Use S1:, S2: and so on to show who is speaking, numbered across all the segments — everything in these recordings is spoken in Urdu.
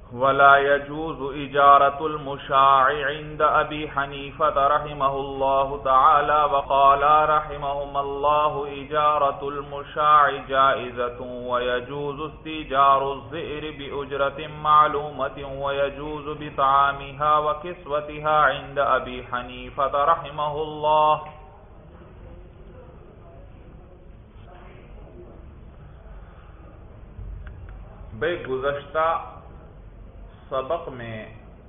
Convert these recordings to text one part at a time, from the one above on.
S1: ولا يجوز إجارة المشاع عند أبي حنيفة رحمه الله تعالى وقال رحمهم الله إجارة المشاع جائزة ويجوز استئجار الزئر بأجرة معلومة ويجوز بطعامها وكسوتها عند أبي حنيفة رحمه الله. بے گزشتہ سبق میں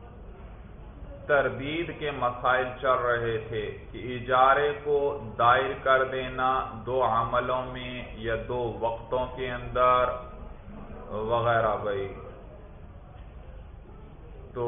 S1: تردید کے مسائل چل رہے تھے کہ اجارے کو دائر کر دینا دو عملوں میں یا دو وقتوں کے اندر وغیرہ بھائی. تو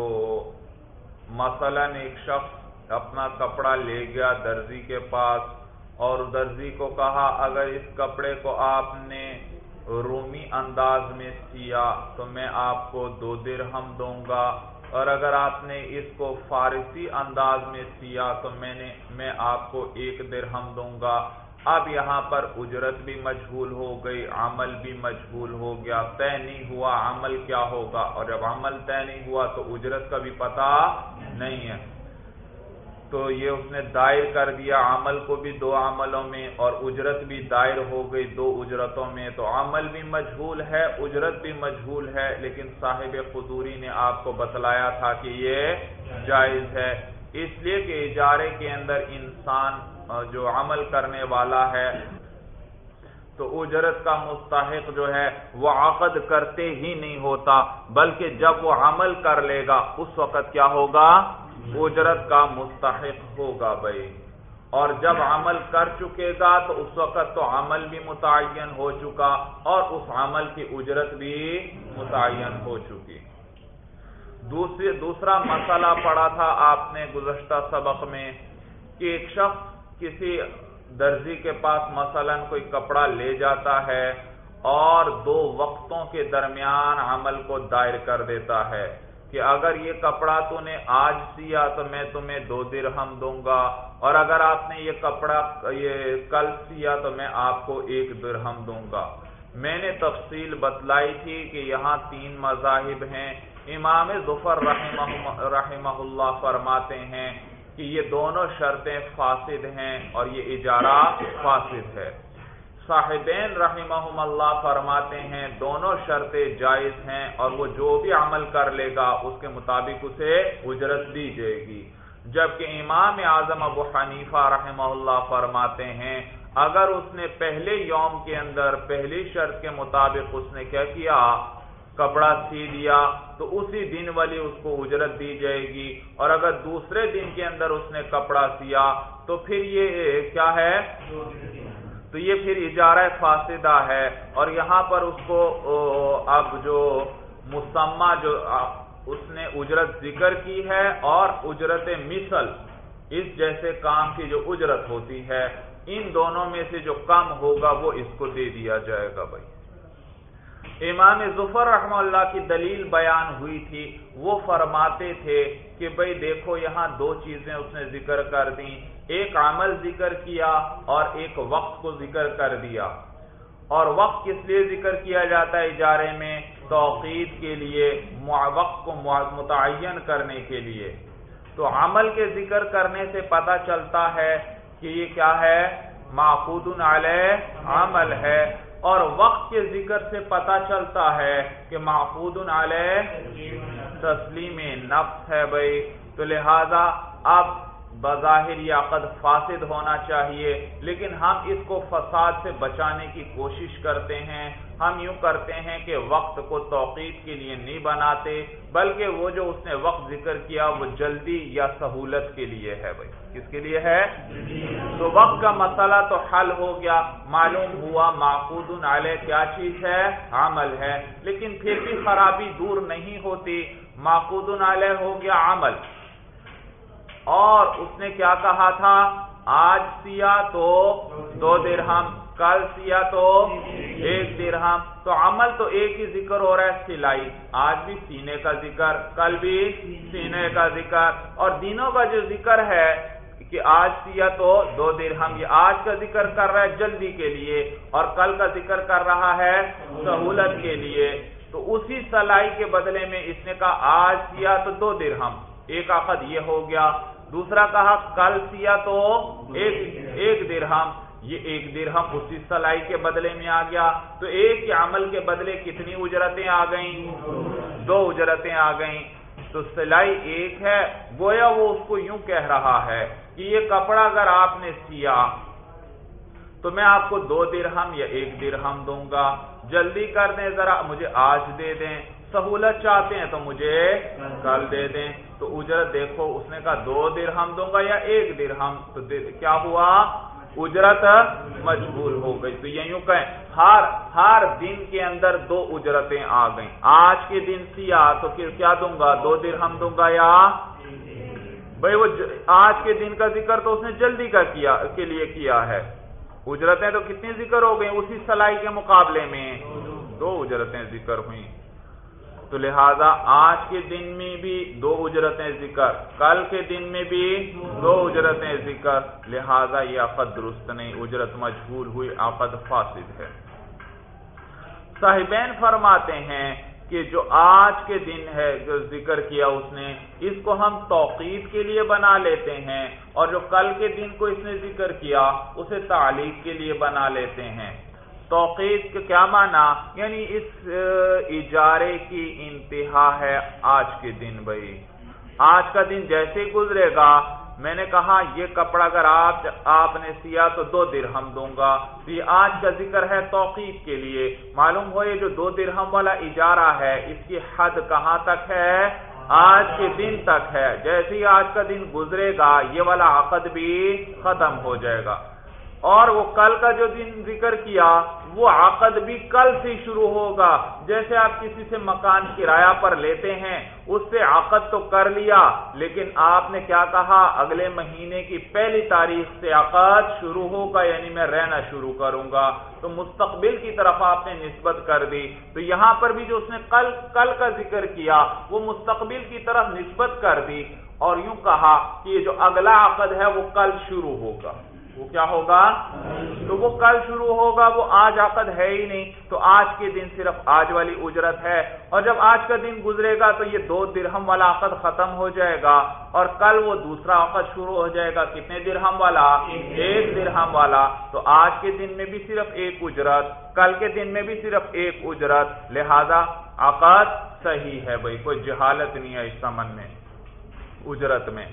S1: مثلا ایک شخص اپنا کپڑا لے گیا درزی کے پاس اور درزی کو کہا اگر اس کپڑے کو آپ نے رومی انداز میں سیا تو میں آپ کو 2 درہم دوں گا، اور اگر آپ نے اس کو فارسی انداز میں سیا تو میں آپ کو 1 درہم دوں گا. اب یہاں پر اجرت بھی مجہول ہو گئی، عمل بھی مجہول ہو گیا، طے نہیں ہوا عمل کیا ہوگا، اور جب عمل طے نہیں ہوا تو اجرت کا بھی پتہ نہیں ہے. تو یہ اس نے دائر کر دیا عمل کو بھی 2 عملوں میں اور اجرت بھی دائر ہو گئی 2 اجرتوں میں. تو عمل بھی مجہول ہے، اجرت بھی مجہول ہے، لیکن صاحب قدوری نے آپ کو بتلایا تھا کہ یہ جائز ہے، اس لیے کہ اجارے کے اندر انسان جو عمل کرنے والا ہے تو اجرت کا مستحق جو ہے وہ عقد کرتے ہی نہیں ہوتا، بلکہ جب وہ عمل کر لے گا اس وقت کیا ہوگا، اجرت کا مستحق ہوگا بھائی. اور جب عمل کر چکے گا تو اس وقت تو عمل بھی متعین ہو چکا اور اس عمل کی اجرت بھی متعین ہو چکی. دوسرا مسئلہ پڑھا تھا آپ نے گزشتہ سبق میں کہ ایک شخص کسی درزی کے پاس مثلا کوئی کپڑا لے جاتا ہے اور 2 وقتوں کے درمیان عمل کو دائر کر دیتا ہے کہ اگر یہ کپڑا تو نے آج سیا تو میں تمہیں 2 درہم دوں گا، اور اگر آپ نے یہ کپڑا کل سیا تو میں آپ کو 1 درہم دوں گا. میں نے تفصیل بتلائی تھی کہ یہاں 3 مذاہب ہیں. امام ظفر رحمہ اللہ فرماتے ہیں کہ یہ دونوں شرطیں فاسد ہیں اور یہ اجارہ فاسد ہے. صاحبین رحمہم اللہ فرماتے ہیں دونوں شرطیں جائز ہیں اور وہ جو بھی عمل کر لے گا اس کے مطابق اسے اجرت دی جائے گی. جبکہ امام اعظم ابو حنیفہ رحمہ اللہ فرماتے ہیں اگر اس نے پہلے یوم کے اندر پہلی شرط کے مطابق اس نے کیا کیا، کپڑا سی دیا، تو اسی دن والی اس کو اجرت دی جائے گی، اور اگر دوسرے دن کے اندر اس نے کپڑا سیا تو پھر یہ کیا ہے، تو یہ پھر اجارہ فاسدہ ہے. اور یہاں پر اس کو اب جو مسمى جو اس نے اجرت ذکر کی ہے اور اجرت مثل اس جیسے کام کی جو اجرت ہوتی ہے ان دونوں میں سے جو کم ہوگا وہ اس کو دے دیا جائے گا بھائی. امام ظفر رحمہ اللہ کی دلیل بیان ہوئی تھی، وہ فرماتے تھے کہ بھئی دیکھو یہاں 2 چیزیں اس نے ذکر کر دیں، ایک عمل ذکر کیا اور ایک وقت کو ذکر کر دیا. اور وقت کس لیے ذکر کیا جاتا ہے اجارے میں، توقید کے لیے، وقت کو متعین کرنے کے لیے. تو عمل کے ذکر کرنے سے پتہ چلتا ہے کہ یہ کیا ہے، معقود علیہ عمل ہے، اور وقت کے ذکر سے پتہ چلتا ہے کہ معقود علیہ تسلیم نفس ہے بھائی. تو لہذا اب بظاہر یہ عقد فاسد ہونا چاہیے، لیکن ہم اس کو فساد سے بچانے کی کوشش کرتے ہیں. ہم یوں کرتے ہیں کہ وقت کو توقید کے لیے نہیں بناتے، بلکہ وہ جو اس نے وقت ذکر کیا وہ جلدی یا سہولت کے لیے ہے بھائی. کس کے لیے ہے؟ تو وقت کا مسئلہ تو حل ہو گیا، معلوم ہوا معقود علیہ کیا چیز ہے، عمل ہے. لیکن پھر بھی خرابی دور نہیں ہوتی. معقود علیہ ہو گیا عمل، اور اس نے کیا کہا تھا، آج سیا تو 2 درہم، کل سیا تو 1 درہم. تو عمل تو ایک ہی ذکر ہو رہا ہے، سلائی. آج بھی سینے کا ذکر، کل بھی سینے کا ذکر، اور دینوں کا جو ذکر ہے کہ آج سیا تو 2 درہم، یہ آج کا ذکر کر رہا ہے جلدی کے لیے، اور کل کا ذکر کر رہا ہے سہولت کے لیے. تو اسی سلائی کے بدلے میں اس نے کہا آج سیا تو 2 درہم، ایک عقد یہ ہو گیا، دوسرا کہا کل سیا تو 1 درہم، یہ 1 درہم اسی سلائی کے بدلے میں آ گیا، تو ایک ہی عمل کے بدلے کتنی اجرتیں آ گئیں؟ 2 اجرتیں آ گئیں۔ تو سلائی ایک ہے، گویا وہ اس کو یوں کہہ رہا ہے کہ یہ کپڑا اگر آپ نے سیا تو میں آپ کو 2 درہم یا 1 درہم دوں گا، جلدی کر دیں ذرا، مجھے آج دے دیں، سہولت چاہتے ہیں تو مجھے کل دے دیں۔ تو اجرت دیکھو، اس نے کہا 2 درہم دوں گا یا 1 درہم، تو کیا ہوا؟ اجرت مجبور ہو گئی۔ تو یوں کہیں ہر دن کے اندر 2 اجرتیں آ گئیں، آج کے دن سیا تو کیا دوں گا؟ 2 درہم دوں گا، یا بھئی وہ آج کے دن کا ذکر تو اس نے جلدی کے لیے کیا ہے، اجرتیں تو کتنی ذکر ہو گئیں اسی سلائی کے مقابلے میں؟ 2 اجرتیں ذکر ہوئیں۔ تو لہذا آج کے دن میں بھی 2 اجرتیں ذکر، کل کے دن میں بھی 2 اجرتیں ذکر، لہذا یہ عقد درست نہیں، اجرت مجبور ہوئی، عقد فاسد ہے۔ صاحبین فرماتے ہیں کہ جو آج کے دن ہے جو ذکر کیا اس نے، اس کو ہم توقید کے لیے بنا لیتے ہیں، اور جو کل کے دن کو اس نے ذکر کیا اسے تعلیق کے لیے بنا لیتے ہیں۔ توقید کا کیا معنی؟ یعنی اس اجارے کی انتہا ہے آج کے دن، بھائی آج کا دن جیسے گزرے گا، میں نے کہا یہ کپڑا اگر آپ نے سیا تو 2 درہم دوں گا، تو یہ آج کا ذکر ہے توقید کے لیے۔ معلوم ہو یہ جو 2 درہم والا اجارہ ہے اس کی حد کہاں تک ہے؟ آج کے دن تک ہے، جیسے ہی آج کا دن گزرے گا یہ والا عقد بھی ختم ہو جائے گا۔ اور وہ کل کا جو دن ذکر کیا وہ عقد بھی کل سے شروع ہوگا، جیسے آپ کسی سے مکان کرایہ پر لیتے ہیں، اس سے عقد تو کر لیا لیکن آپ نے کیا کہا؟ اگلے مہینے کی 1 تاریخ سے عقد شروع ہوگا، یعنی میں رہنا شروع کروں گا، تو مستقبل کی طرف آپ نے نسبت کر دی۔ تو یہاں پر بھی جو اس نے کل کا ذکر کیا وہ مستقبل کی طرف نسبت کر دی، اور یوں کہا کہ یہ جو اگلا عقد ہے وہ کل شروع ہوگا۔ وہ کیا ہوگا؟ تو وہ کل شروع ہوگا، وہ آج عقد ہے ہی نہیں، تو آج کے دن صرف آج والی اجرت ہے، اور جب آج کا دن گزرے گا تو یہ 2 درہم والا عقد ختم ہو جائے گا، اور کل وہ دوسرا عقد شروع ہو جائے گا، کتنے درہم والا؟ 1 درہم والا۔ تو آج کے دن میں بھی صرف 1 اجرت، کل کے دن میں بھی صرف 1 اجرت، لہذا عقد صحیح ہے، بھائی کوئی جہالت نہیں ہے اس ثمن میں، اجرت میں۔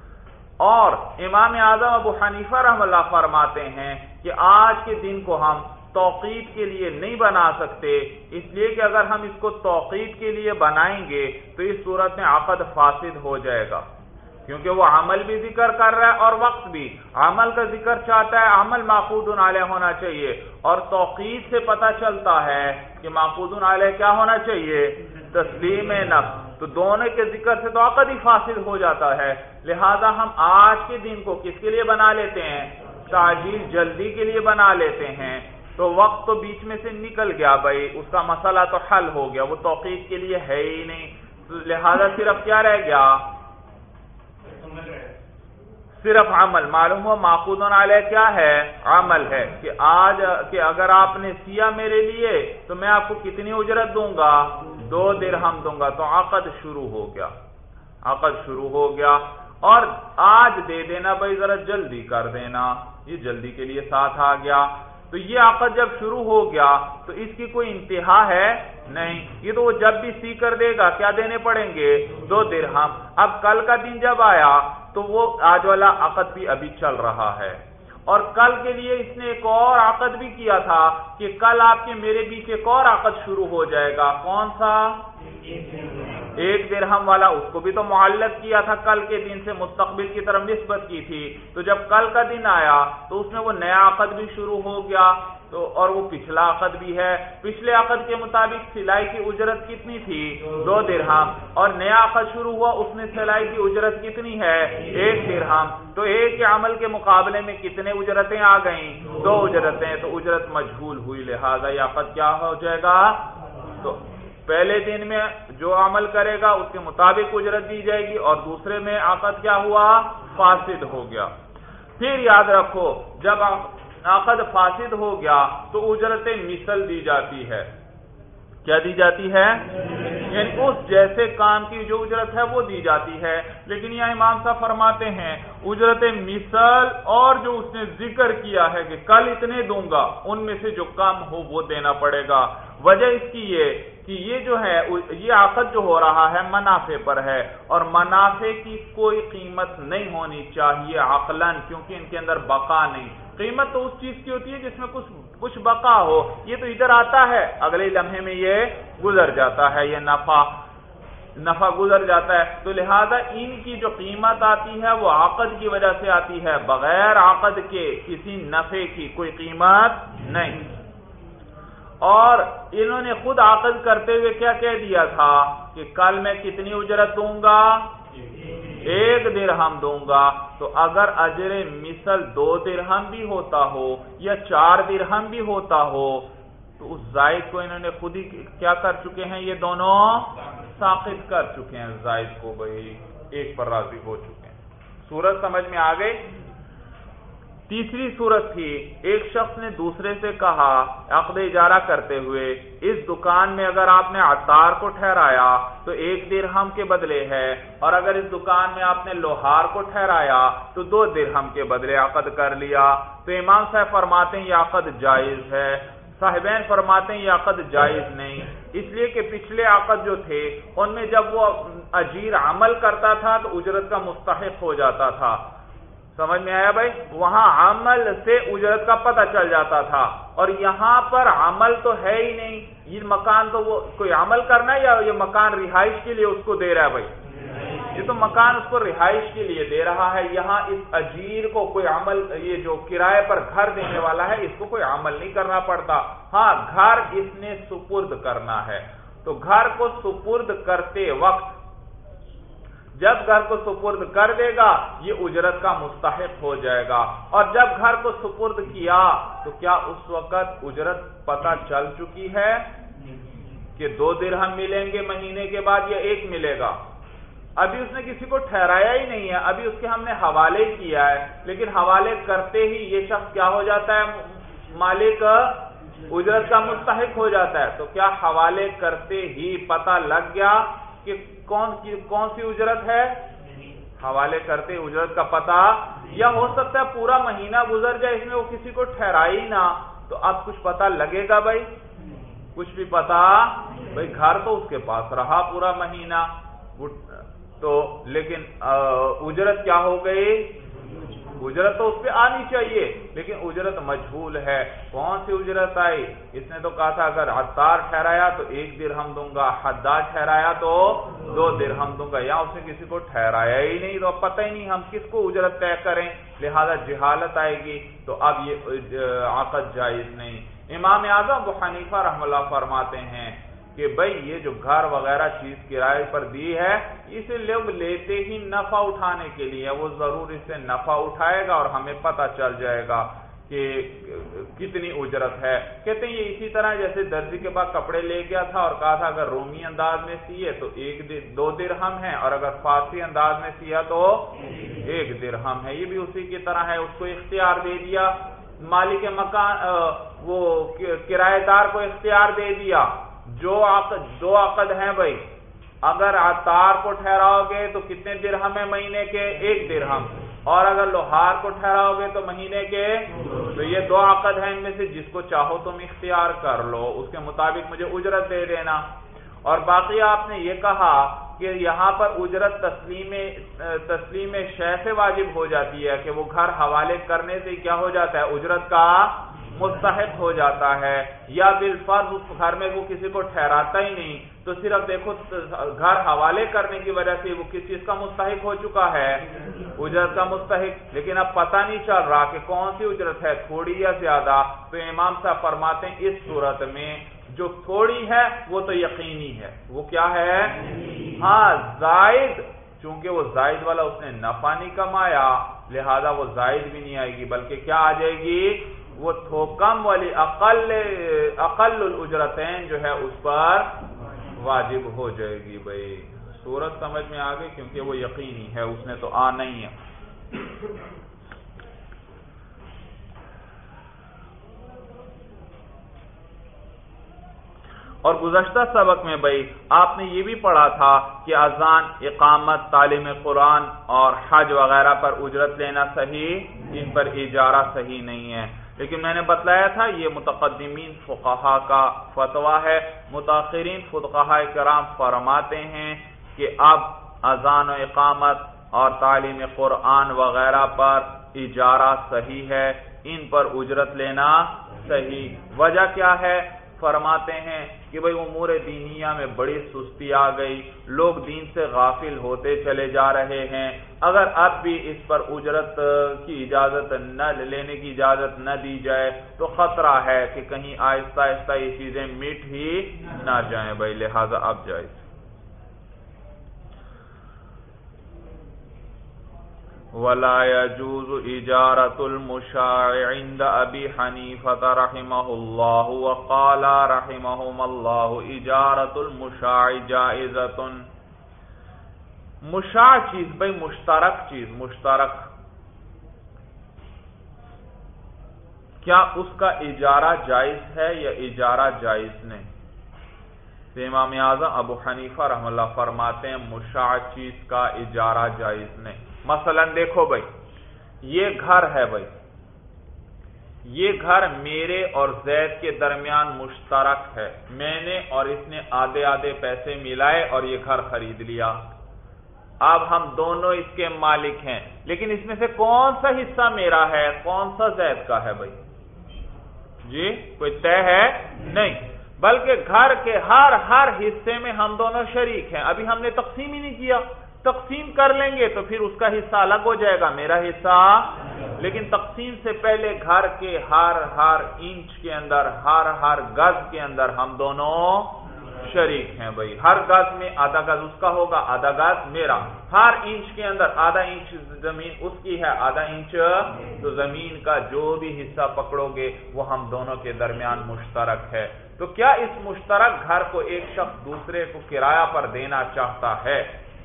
S1: اور امام اعظم ابو حنیفہ رحمہ اللہ فرماتے ہیں کہ آج کے دن کو ہم توقید کے لیے نہیں بنا سکتے، اس لیے کہ اگر ہم اس کو توقید کے لیے بنائیں گے تو اس صورت میں عقد فاسد ہو جائے گا، کیونکہ وہ عمل بھی ذکر کر رہا ہے اور وقت بھی، عمل کا ذکر چاہتا ہے، عمل معقود علیہ ہونا چاہیے، اور توقید سے پتہ چلتا ہے کہ معقود علیہ کیا ہونا چاہیے؟ تسلیم نفس، تو دونوں کے ذکر سے تو عقد ہی فاسد ہو جاتا ہے، لہذا ہم آج کے دن کو کس کے لیے بنا لیتے ہیں؟ تعجیل، جلدی کے لیے بنا لیتے ہیں، تو وقت تو بیچ میں سے نکل گیا، بھائی اس کا مسئلہ تو حل ہو گیا، وہ توقید کے لیے ہے ہی نہیں، تو لہذا صرف کیا رہ گیا؟ صرف عمل۔ معلوم ہو معقود علیہ کیا ہے؟ عمل ہے، کہ اگر آپ نے سیا میرے لیے تو میں آپ کو کتنی اجرت دوں گا؟ 2 درہم دوں گا، تو عقد شروع ہو گیا، عقد شروع ہو گیا، اور آج دے دینا بھائی ذرا جلدی کر دینا، یہ جلدی کے لیے ساتھ آ گیا، تو یہ عقد جب شروع ہو گیا تو اس کی کوئی انتہا ہے نہیں، یہ تو وہ جب بھی سی کر دے گا کیا دینے پڑیں گے؟ 2 درہم۔ اب کل کا دن جب آیا تو وہ آج والا عقد بھی ابھی چل رہا ہے، اور کل کے لیے اس نے ایک اور عقد بھی کیا تھا کہ کل آپ کے میرے بیچ ایک اور عقد شروع ہو جائے گا، کون سا؟ 1 درہم والا، اس کو بھی تو معلق کیا تھا، کل کے دن سے مستقبل کی طرف نسبت کی تھی، تو جب کل کا دن آیا تو اس میں وہ نیا عقد بھی شروع ہو گیا، تو اور وہ پچھلا عقد بھی ہے، پچھلے عقد کے مطابق سلائی کی اجرت کتنی تھی؟ 2 درہم، اور نیا عقد شروع ہوا اس میں سلائی کی اجرت کتنی ہے؟ 1 درہم، تو ایک کے عمل کے مقابلے میں کتنے اجرتیں آ گئیں؟ 2 اجرتیں، تو اجرت مجہول ہوئی، لہذا یہ عقد کیا ہو جائے گا؟ تو پہلے دن میں جو عمل کرے گا اس کے مطابق اجرت دی جائے گی، اور دوسرے میں عقد کیا ہوا؟ فاسد ہو گیا۔ پھر یاد رکھو جب عقد فاسد ہو گیا تو اجرت مثل دی جاتی ہے، کیا دی جاتی ہے؟ یعنی اس جیسے کام کی جو اجرت ہے وہ دی جاتی ہے. لیکن یہاں امام صاحب فرماتے ہیں اجرت مثل اور جو اس نے ذکر کیا ہے کہ کل اتنے دوں گا، ان میں سے جو کم ہو وہ دینا پڑے گا. وجہ اس کی یہ کہ یہ جو ہے یہ عقد جو ہو رہا ہے منافع پر ہے، اور منافع کی کوئی قیمت نہیں ہونی چاہیے عقلاً، کیونکہ ان کے اندر بقا نہیں. قیمت تو اس چیز کی ہوتی ہے جس میں کچھ بقا ہو. یہ تو ادھر آتا ہے اگلے لمحے میں یہ گزر جاتا ہے، یہ نفع گزر جاتا ہے. تو لہذا ان کی جو قیمت آتی ہے وہ عقد کی وجہ سے آتی ہے، بغیر عقد کے کسی نفع کی کوئی قیمت نہیں. اور انہوں نے خود عقد کرتے ہوئے کیا کہہ دیا تھا کہ کل میں کتنی اجرت دوں گا؟ 1 درہم دوں گا. تو اگر اجر مثل 2 درہم بھی ہوتا ہو یا 4 درہم بھی ہوتا ہو تو اس زائد کو انہوں نے خود ہی کیا کر چکے ہیں، یہ دونوں ساقط کر چکے ہیں. زائد کو بھائی ایک پر راضی ہو چکے ہیں. صورت سمجھ میں آ گئی؟ تیسری صورت تھی، ایک شخص نے دوسرے سے کہا عقد اجارہ کرتے ہوئے اس دکان میں اگر آپ نے عطار کو ٹھہرایا تو 1 درہم کے بدلے ہے، اور اگر اس دکان میں آپ نے لوہار کو ٹھہرایا تو 2 درہم کے بدلے عقد کر لیا. تو امام صاحب فرماتے ہیں یہ عقد جائز ہے. صاحبین فرماتے ہیں یہ عقد جائز نہیں، اس لیے کہ پچھلے عقد جو تھے ان میں جب وہ اجیر عمل کرتا تھا تو اجرت کا مستحق ہو جاتا تھا. سمجھ میں آیا بھائی؟ وہاں عمل سے اجرت کا پتہ چل جاتا تھا، اور یہاں پر عمل تو ہے ہی نہیں. یہ مکان تو وہ کوئی عمل کرنا ہے یا یہ مکان رہائش کے لیے اس کو دے رہا ہے بھائی؟ یہ تو مکان اس کو رہائش کے لیے دے رہا ہے. یہاں اس اجیر کو کوئی عمل، یہ جو کرائے پر گھر دینے والا ہے اس کو کوئی عمل نہیں کرنا پڑتا. ہاں گھر اس نے سپرد کرنا ہے. تو گھر کو سپرد کرتے وقت جب گھر کو سپرد کر دے گا یہ اجرت کا مستحق ہو جائے گا. اور جب گھر کو سپرد کیا تو کیا اس وقت اجرت پتہ چل چکی ہے کہ 2 درہم ملیں گے مہینے کے بعد یا 1 ملے گا؟ ابھی اس نے کسی کو ٹھہرایا ہی نہیں ہے، ابھی اس کے ہم نے حوالے کیا ہے. لیکن حوالے کرتے ہی یہ شخص کیا ہو جاتا ہے؟ مالک اجرت کا مستحق ہو جاتا ہے. تو کیا حوالے کرتے ہی پتہ لگ گیا کہ کون سی اجرت ہے؟ حوالے کرتے اجرت کا پتہ، یا ہو سکتا ہے پورا مہینہ گزر جائے اس میں وہ کسی کو ٹھہرائی نہ، تو اب کچھ پتہ لگے گا بھائی؟ کچھ بھی پتہ بھائی، گھر تو اس کے پاس رہا پورا مہینہ تو، لیکن اجرت کیا ہو گئی؟ اجرت تو اس پہ آنی چاہیے لیکن اجرت مجہول ہے. کون سی اجرت آئی؟ اس نے تو کہا تھا اگر عطار ٹھہرایا تو 1 درہم دوں گا، حداد ٹھہرایا تو 2 درہم دوں گا. یا اس نے کسی کو ٹھہرایا ہی نہیں تو اب پتہ ہی نہیں ہم کس کو اجرت طے کریں، لہذا جہالت آئے گی. تو اب یہ عقد جائز نہیں. امام اعظم ابو حنیفہ رحمہ اللہ فرماتے ہیں کہ بھائی یہ جو گھر وغیرہ چیز کرائے پر دی ہے اسے لوگ لیتے ہی نفع اٹھانے کے لیے، وہ ضرور اس سے نفع اٹھائے گا اور ہمیں پتہ چل جائے گا کہ کتنی اجرت ہے. کہتے ہیں یہ اسی طرح جیسے درزی کے بعد کپڑے لے گیا تھا اور کہا تھا اگر رومی انداز میں سیے تو 2 درہم ہے، اور اگر فارسی انداز میں سیا تو 1 درہم ہے. یہ بھی اسی کی طرح ہے. اس کو اختیار دے دیا مالک مکان، وہ کرایہ دار کو اختیار دے دیا. جو عقد 2 عقد ہیں بھائی، اگر عطار کو ٹھہراؤ گے تو کتنے درہم ہے مہینے کے؟ 1 درہم. اور اگر لوہار کو ٹھہراؤ گے تو مہینے کے، تو یہ 2 عقد ہیں، ان میں سے جس کو چاہو تم اختیار کر لو، اس کے مطابق مجھے اجرت دے دینا. اور باقی آپ نے یہ کہا کہ یہاں پر اجرت تسلیم شے سے واجب ہو جاتی ہے کہ وہ گھر حوالے کرنے سے کیا ہو جاتا ہے؟ اجرت کا مستحق ہو جاتا ہے. یا بالفرض اس گھر میں وہ کسی کو ٹھہراتا ہی نہیں تو صرف دیکھو گھر حوالے کرنے کی وجہ سے وہ کس چیز کا مستحق ہو چکا ہے؟ اجرت کا مستحق. لیکن اب پتہ نہیں چل رہا کہ کون سی اجرت ہے، تھوڑی یا زیادہ. تو امام صاحب فرماتے ہیں اس صورت میں جو تھوڑی ہے وہ تو یقینی ہے. وہ کیا ہے؟ ہاں زائد، چونکہ وہ زائد والا اس نے نفع نہیں کمایا لہذا وہ زائد بھی نہیں آئے گی، بلکہ کیا آ جائے گی؟ وہ کم والی اقل الاجرتین جو ہے اس پر واجب ہو جائے گی. بھائی صورت سمجھ میں آ گئی؟ کیونکہ وہ یقینی ہے، اس نے تو آنا ہی ہے. اور گزشتہ سبق میں بھائی آپ نے یہ بھی پڑھا تھا کہ اذان، اقامت، تعلیم قرآن اور حج وغیرہ پر اجرت لینا صحیح، ان پر اجارہ صحیح نہیں ہے. لیکن میں نے بتلایا تھا یہ متقدمین فقہا کا فتویٰ ہے. متاخرین فقہاء کرام فرماتے ہیں کہ اب اذان و اقامت اور تعلیم قرآن وغیرہ پر اجارہ صحیح ہے، ان پر اجرت لینا صحیح. وجہ کیا ہے؟ فرماتے ہیں کہ بھئی امور دینیہ میں بڑی سستی آ گئی، لوگ دین سے غافل ہوتے چلے جا رہے ہیں. اگر اب بھی اس پر اجرت کی اجازت نہ لینے کی اجازت نہ دی جائے تو خطرہ ہے کہ کہیں آہستہ آہستہ یہ چیزیں مٹ ہی نہ جائیں بھئی، لہذا اب جائز. ولا يجوز اجارة المشاع عند ابي حنيفة رحمه الله وقال رحمهم الله اجارة المشاع جائزة. مشاع چیز بھئی مشترک چیز، مشترک، کیا اس کا اجارہ جائز ہے یا اجارہ جائز نہیں؟ تو امام اعظم ابو حنیفہ رحمہ اللہ فرماتے ہیں مشاع چیز کا اجارہ جائز نہیں. مثلا دیکھو بھائی، یہ گھر ہے بھائی، یہ گھر میرے اور زید کے درمیان مشترک ہے. میں نے اور اس نے آدھے آدھے پیسے ملائے اور یہ گھر خرید لیا. اب ہم دونوں اس کے مالک ہیں، لیکن اس میں سے کون سا حصہ میرا ہے، کون سا زید کا ہے بھائی؟ جی کوئی طے ہے؟ نہیں، بلکہ گھر کے ہر حصے میں ہم دونوں شریک ہیں. ابھی ہم نے تقسیم ہی نہیں کیا. تقسیم کر لیں گے تو پھر اس کا حصہ الگ ہو جائے گا، میرا حصہ. لیکن تقسیم سے پہلے گھر کے ہر انچ کے اندر، ہر گز کے اندر ہم دونوں شریک ہیں بھائی. ہر گز میں آدھا گز اس کا ہوگا، آدھا گز میرا. ہر انچ کے اندر آدھا انچ زمین اس کی ہے، آدھا انچ تو زمین کا جو بھی حصہ پکڑو گے وہ ہم دونوں کے درمیان مشترک ہے. تو کیا اس مشترک گھر کو ایک شخص دوسرے کو کرایہ پر دینا چاہتا ہے؟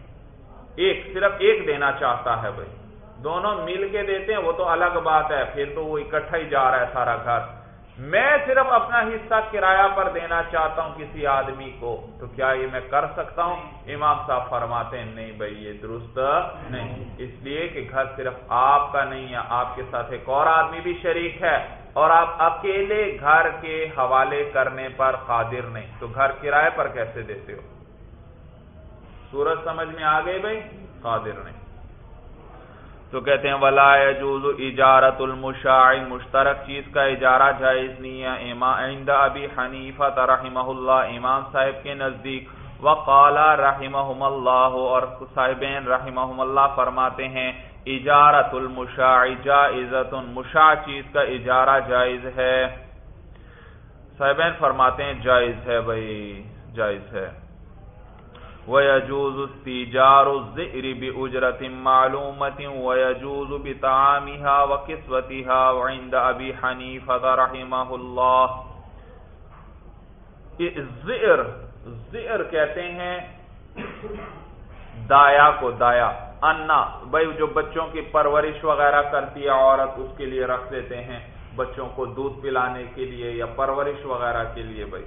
S1: صرف ایک دینا چاہتا ہے بھائی، دونوں مل کے دیتے ہیں وہ تو الگ بات ہے، پھر تو وہ اکٹھا ہی جا رہا ہے سارا گھر. میں صرف اپنا حصہ کرایہ پر دینا چاہتا ہوں کسی آدمی کو، تو کیا یہ میں کر سکتا ہوں؟ امام صاحب فرماتے ہیں نہیں بھائی، یہ درست نہیں. اس لیے کہ گھر صرف آپ کا نہیں ہے، آپ کے ساتھ ایک اور آدمی بھی شریک ہے، اور آپ اکیلے گھر کے حوالے کرنے پر قادر نہیں. تو گھر کرایہ پر کیسے دیتے ہو؟ سورج سمجھ میں آ گئی بھائی؟ قادر نہیں. تو کہتے ہیں ولا يجوز اجارۃ المشاع، مشترک چیز کا اجارہ جائز نہیں ہے. عند ابی حنیفہ رحمہ اللہ، امام صاحب کے نزدیک. وقال رحمہم اللہ، اور صاحبین رحمہم اللہ فرماتے ہیں اجارۃ المشاع جائزۃ، مشاع چیز کا اجارہ جائز ہے. صاحبین فرماتے ہیں جائز ہے بھائی، جائز ہے. وَيَجُوزُ اسْتِئْجَارُ الذِّئْرِ بِأُجْرَةٍ مَّعْلُومَةٍ وَيَجُوزُ بِطَعَامِهَا وَكِسْوَتِهَا وَعِندَ أَبِي حَنِيفَةَ رَحِمَهُ اللَّهُ. زئر کہتے ہیں دایا کو، دایا انا بھائی جو بچوں کی پرورش وغیرہ کرتی ہے عورت، اس کے لیے رکھ دیتے ہیں بچوں کو دودھ پلانے کے لیے یا پرورش وغیرہ کے لیے بھائی.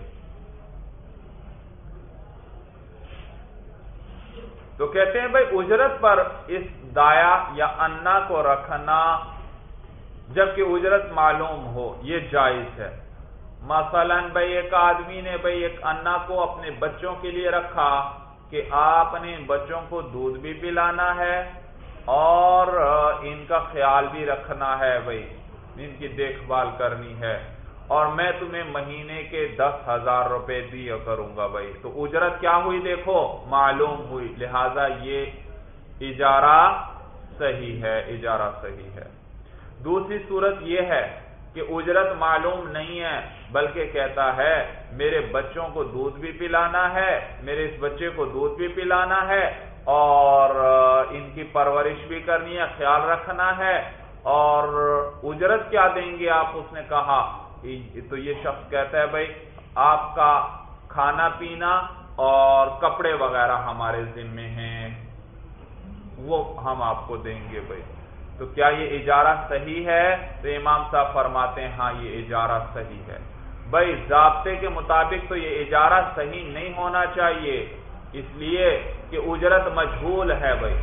S1: تو کہتے ہیں بھائی اجرت پر اس دایا یا انا کو رکھنا جبکہ اجرت معلوم ہو یہ جائز ہے. مثلا بھائی ایک آدمی نے بھائی ایک انا کو اپنے بچوں کے لیے رکھا کہ آپ نے ان بچوں کو دودھ بھی پلانا ہے اور ان کا خیال بھی رکھنا ہے بھائی، ان کی دیکھ بھال کرنی ہے، اور میں تمہیں مہینے کے 10,000 روپے دیا کروں گا بھائی. تو اجرت کیا ہوئی؟ دیکھو معلوم ہوئی، لہذا یہ اجارہ صحیح ہے، اجارہ صحیح ہے. دوسری صورت یہ ہے کہ اجرت معلوم نہیں ہے بلکہ کہتا ہے میرے بچوں کو دودھ بھی پلانا ہے، میرے اس بچے کو دودھ بھی پلانا ہے اور ان کی پرورش بھی کرنی ہے، خیال رکھنا ہے، اور اجرت کیا دیں گے آپ؟ اس نے کہا تو یہ شخص کہتا ہے بھائی آپ کا کھانا پینا اور کپڑے وغیرہ ہمارے ذمے ہیں، وہ ہم آپ کو دیں گے بھائی. تو کیا یہ اجارہ صحیح ہے؟ تو امام صاحب فرماتے ہیں ہاں یہ اجارہ صحیح ہے. بھائی ضابطے کے مطابق تو یہ اجارہ صحیح نہیں ہونا چاہیے، اس لیے کہ اجرت مجہول ہے بھائی،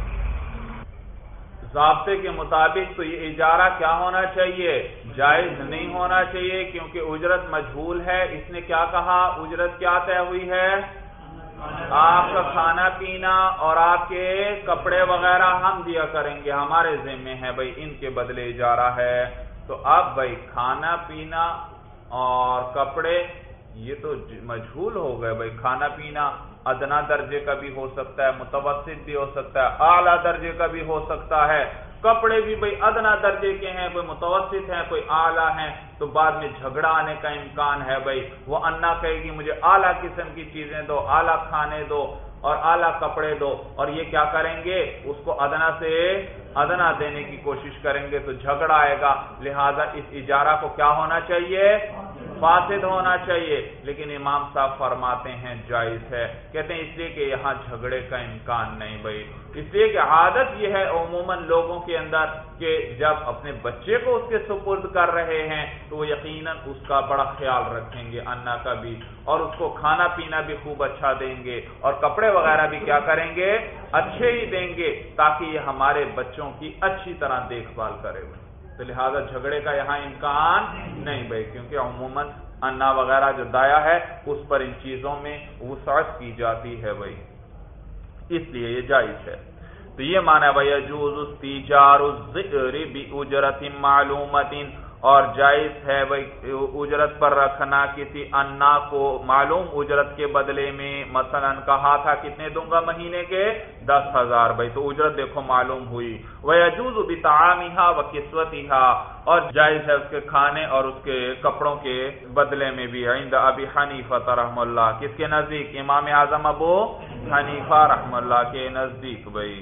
S1: ضابطے کے مطابق تو یہ اجارہ کیا ہونا چاہیے، جائز نہیں ہونا چاہیے، کیونکہ اجرت مجہول ہے۔ اس نے کیا کہا، اجرت کیا طے ہوئی ہے، آپ کا کھانا پینا اور آپ کے کپڑے وغیرہ ہم دیا کریں گے، ہمارے ذمے ہیں بھائی، ان کے بدلے اجارہ ہے۔ تو اب بھائی کھانا پینا اور کپڑے یہ تو مجہول ہو گئے بھائی، کھانا پینا ادنا درجے کا بھی ہو سکتا ہے، متوسط بھی ہو سکتا ہے، اعلیٰ درجے کا بھی ہو سکتا ہے، کپڑے بھی بھائی ادنا درجے کے ہیں، کوئی متوسط ہیں کوئی اعلیٰ ہیں، تو بعد میں جھگڑا آنے کا امکان ہے بھائی، وہ انا کہے گی مجھے اعلیٰ قسم کی چیزیں دو، اعلیٰ کھانے دو اور اعلیٰ کپڑے دو، اور یہ کیا کریں گے، اس کو ادنا سے ادنا دینے کی کوشش کریں گے، تو جھگڑا آئے گا۔ لہذا اس اجارہ کو کیا ہونا چاہیے، فاسد ہونا چاہیے، لیکن امام صاحب فرماتے ہیں جائز ہے، کہتے ہیں اس لیے کہ یہاں جھگڑے کا امکان نہیں بھائی، اس لیے کہ عادت یہ ہے عموماً لوگوں کے اندر کہ جب اپنے بچے کو اس کے سپرد کر رہے ہیں تو وہ یقیناً اس کا بڑا خیال رکھیں گے، انا کا بھی، اور اس کو کھانا پینا بھی خوب اچھا دیں گے، اور کپڑے وغیرہ بھی کیا کریں گے، اچھے ہی دیں گے، تاکہ یہ ہمارے بچوں کی اچھی طرح دیکھ بھال کرے بھائی۔ تو لہذا جھگڑے کا یہاں امکان نہیں بھائی، کیونکہ عموماً انا وغیرہ جو دایا ہے اس پر ان چیزوں میں وسعت کی جاتی ہے بھائی، اس لیے یہ جائز ہے۔ تو یہ معنی ہے وَيَجُوزُ اسْتِئْجَارُ الذِّئْرِ بِأُجْرَةٍ مَعْلُومَةٍ، اور جائز ہے بھائی اجرت پر رکھنا کسی انا کو معلوم اجرت کے بدلے میں، مثلا کہا تھا کتنے دوں گا مہینے کے 10,000 بھائی، تو اجرت دیکھو معلوم ہوئی۔ وَيَجُوزُ بِطَعَامِهَا وَكِسْوَتِهَا، اور جائز ہے اس کے کھانے اور اس کے کپڑوں کے بدلے میں بھی، عند ابی حنیفہ رحمہ اللہ، کس کے نزدیک، امام اعظم ابو حنیفہ رحمہ اللہ کے نزدیک بھائی۔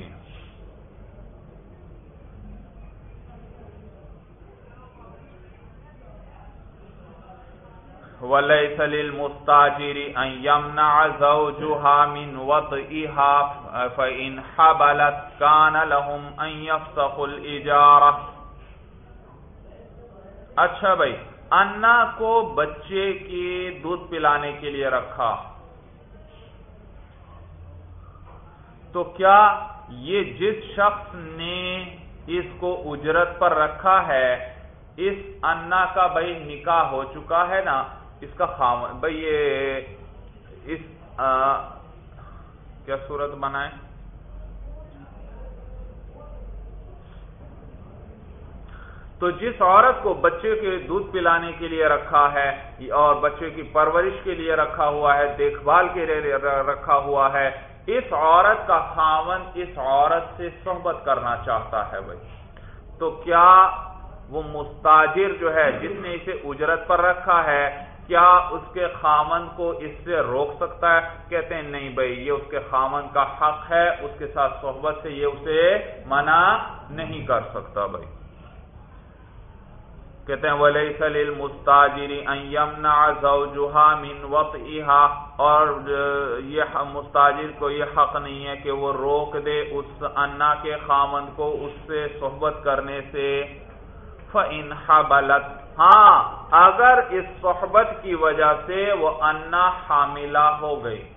S1: وَلَيْسَ لِلْمُسْتَأْجِرِ أَنْ يَمْنَعَ زَوْجَهَا مِنْ وَطْئِهَا فَإِنْ حَبَلَتْ كَانَ لَهُمْ أَنْ يَفْسَخُوا الْإِجَارَةَ۔ اچھا بھائی، انا کو بچے کی دودھ پلانے کے لیے رکھا، تو کیا یہ جس شخص نے اس کو اجرت پر رکھا ہے، اس انا کا بھائی نکاح ہو چکا ہے نا، اس کا خاوند بھائی، یہ اس کیا صورت بنائے، تو جس عورت کو بچے کے دودھ پلانے کے لیے رکھا ہے اور بچے کی پرورش کے لیے رکھا ہوا ہے، دیکھ بھال کے لیے رکھا ہوا ہے، اس عورت کا خاوند اس عورت سے صحبت کرنا چاہتا ہے بھائی، تو کیا وہ مستاجر جو ہے جس نے اسے اجرت پر رکھا ہے، کیا اس کے خاوند کو اس سے روک سکتا ہے؟ کہتے ہیں نہیں بھائی، یہ اس کے خاوند کا حق ہے، اس کے ساتھ صحبت سے یہ اسے منع نہیں کر سکتا بھائی۔ کہتے ہیں وَلَيْسَ لِلْمُسْتَأْجِرِ أَنْ يَمْنَعَ زَوْجَهَا مِنْ وَطْئِهَا، اور یہ مستاجر کو یہ حق نہیں ہے کہ وہ روک دے اس انا کے خاوند کو اس سے صحبت کرنے سے۔ فَإِنْ حَبَلَتْ، ہاں اگر اس صحبت کی وجہ سے وہ انا حاملہ ہو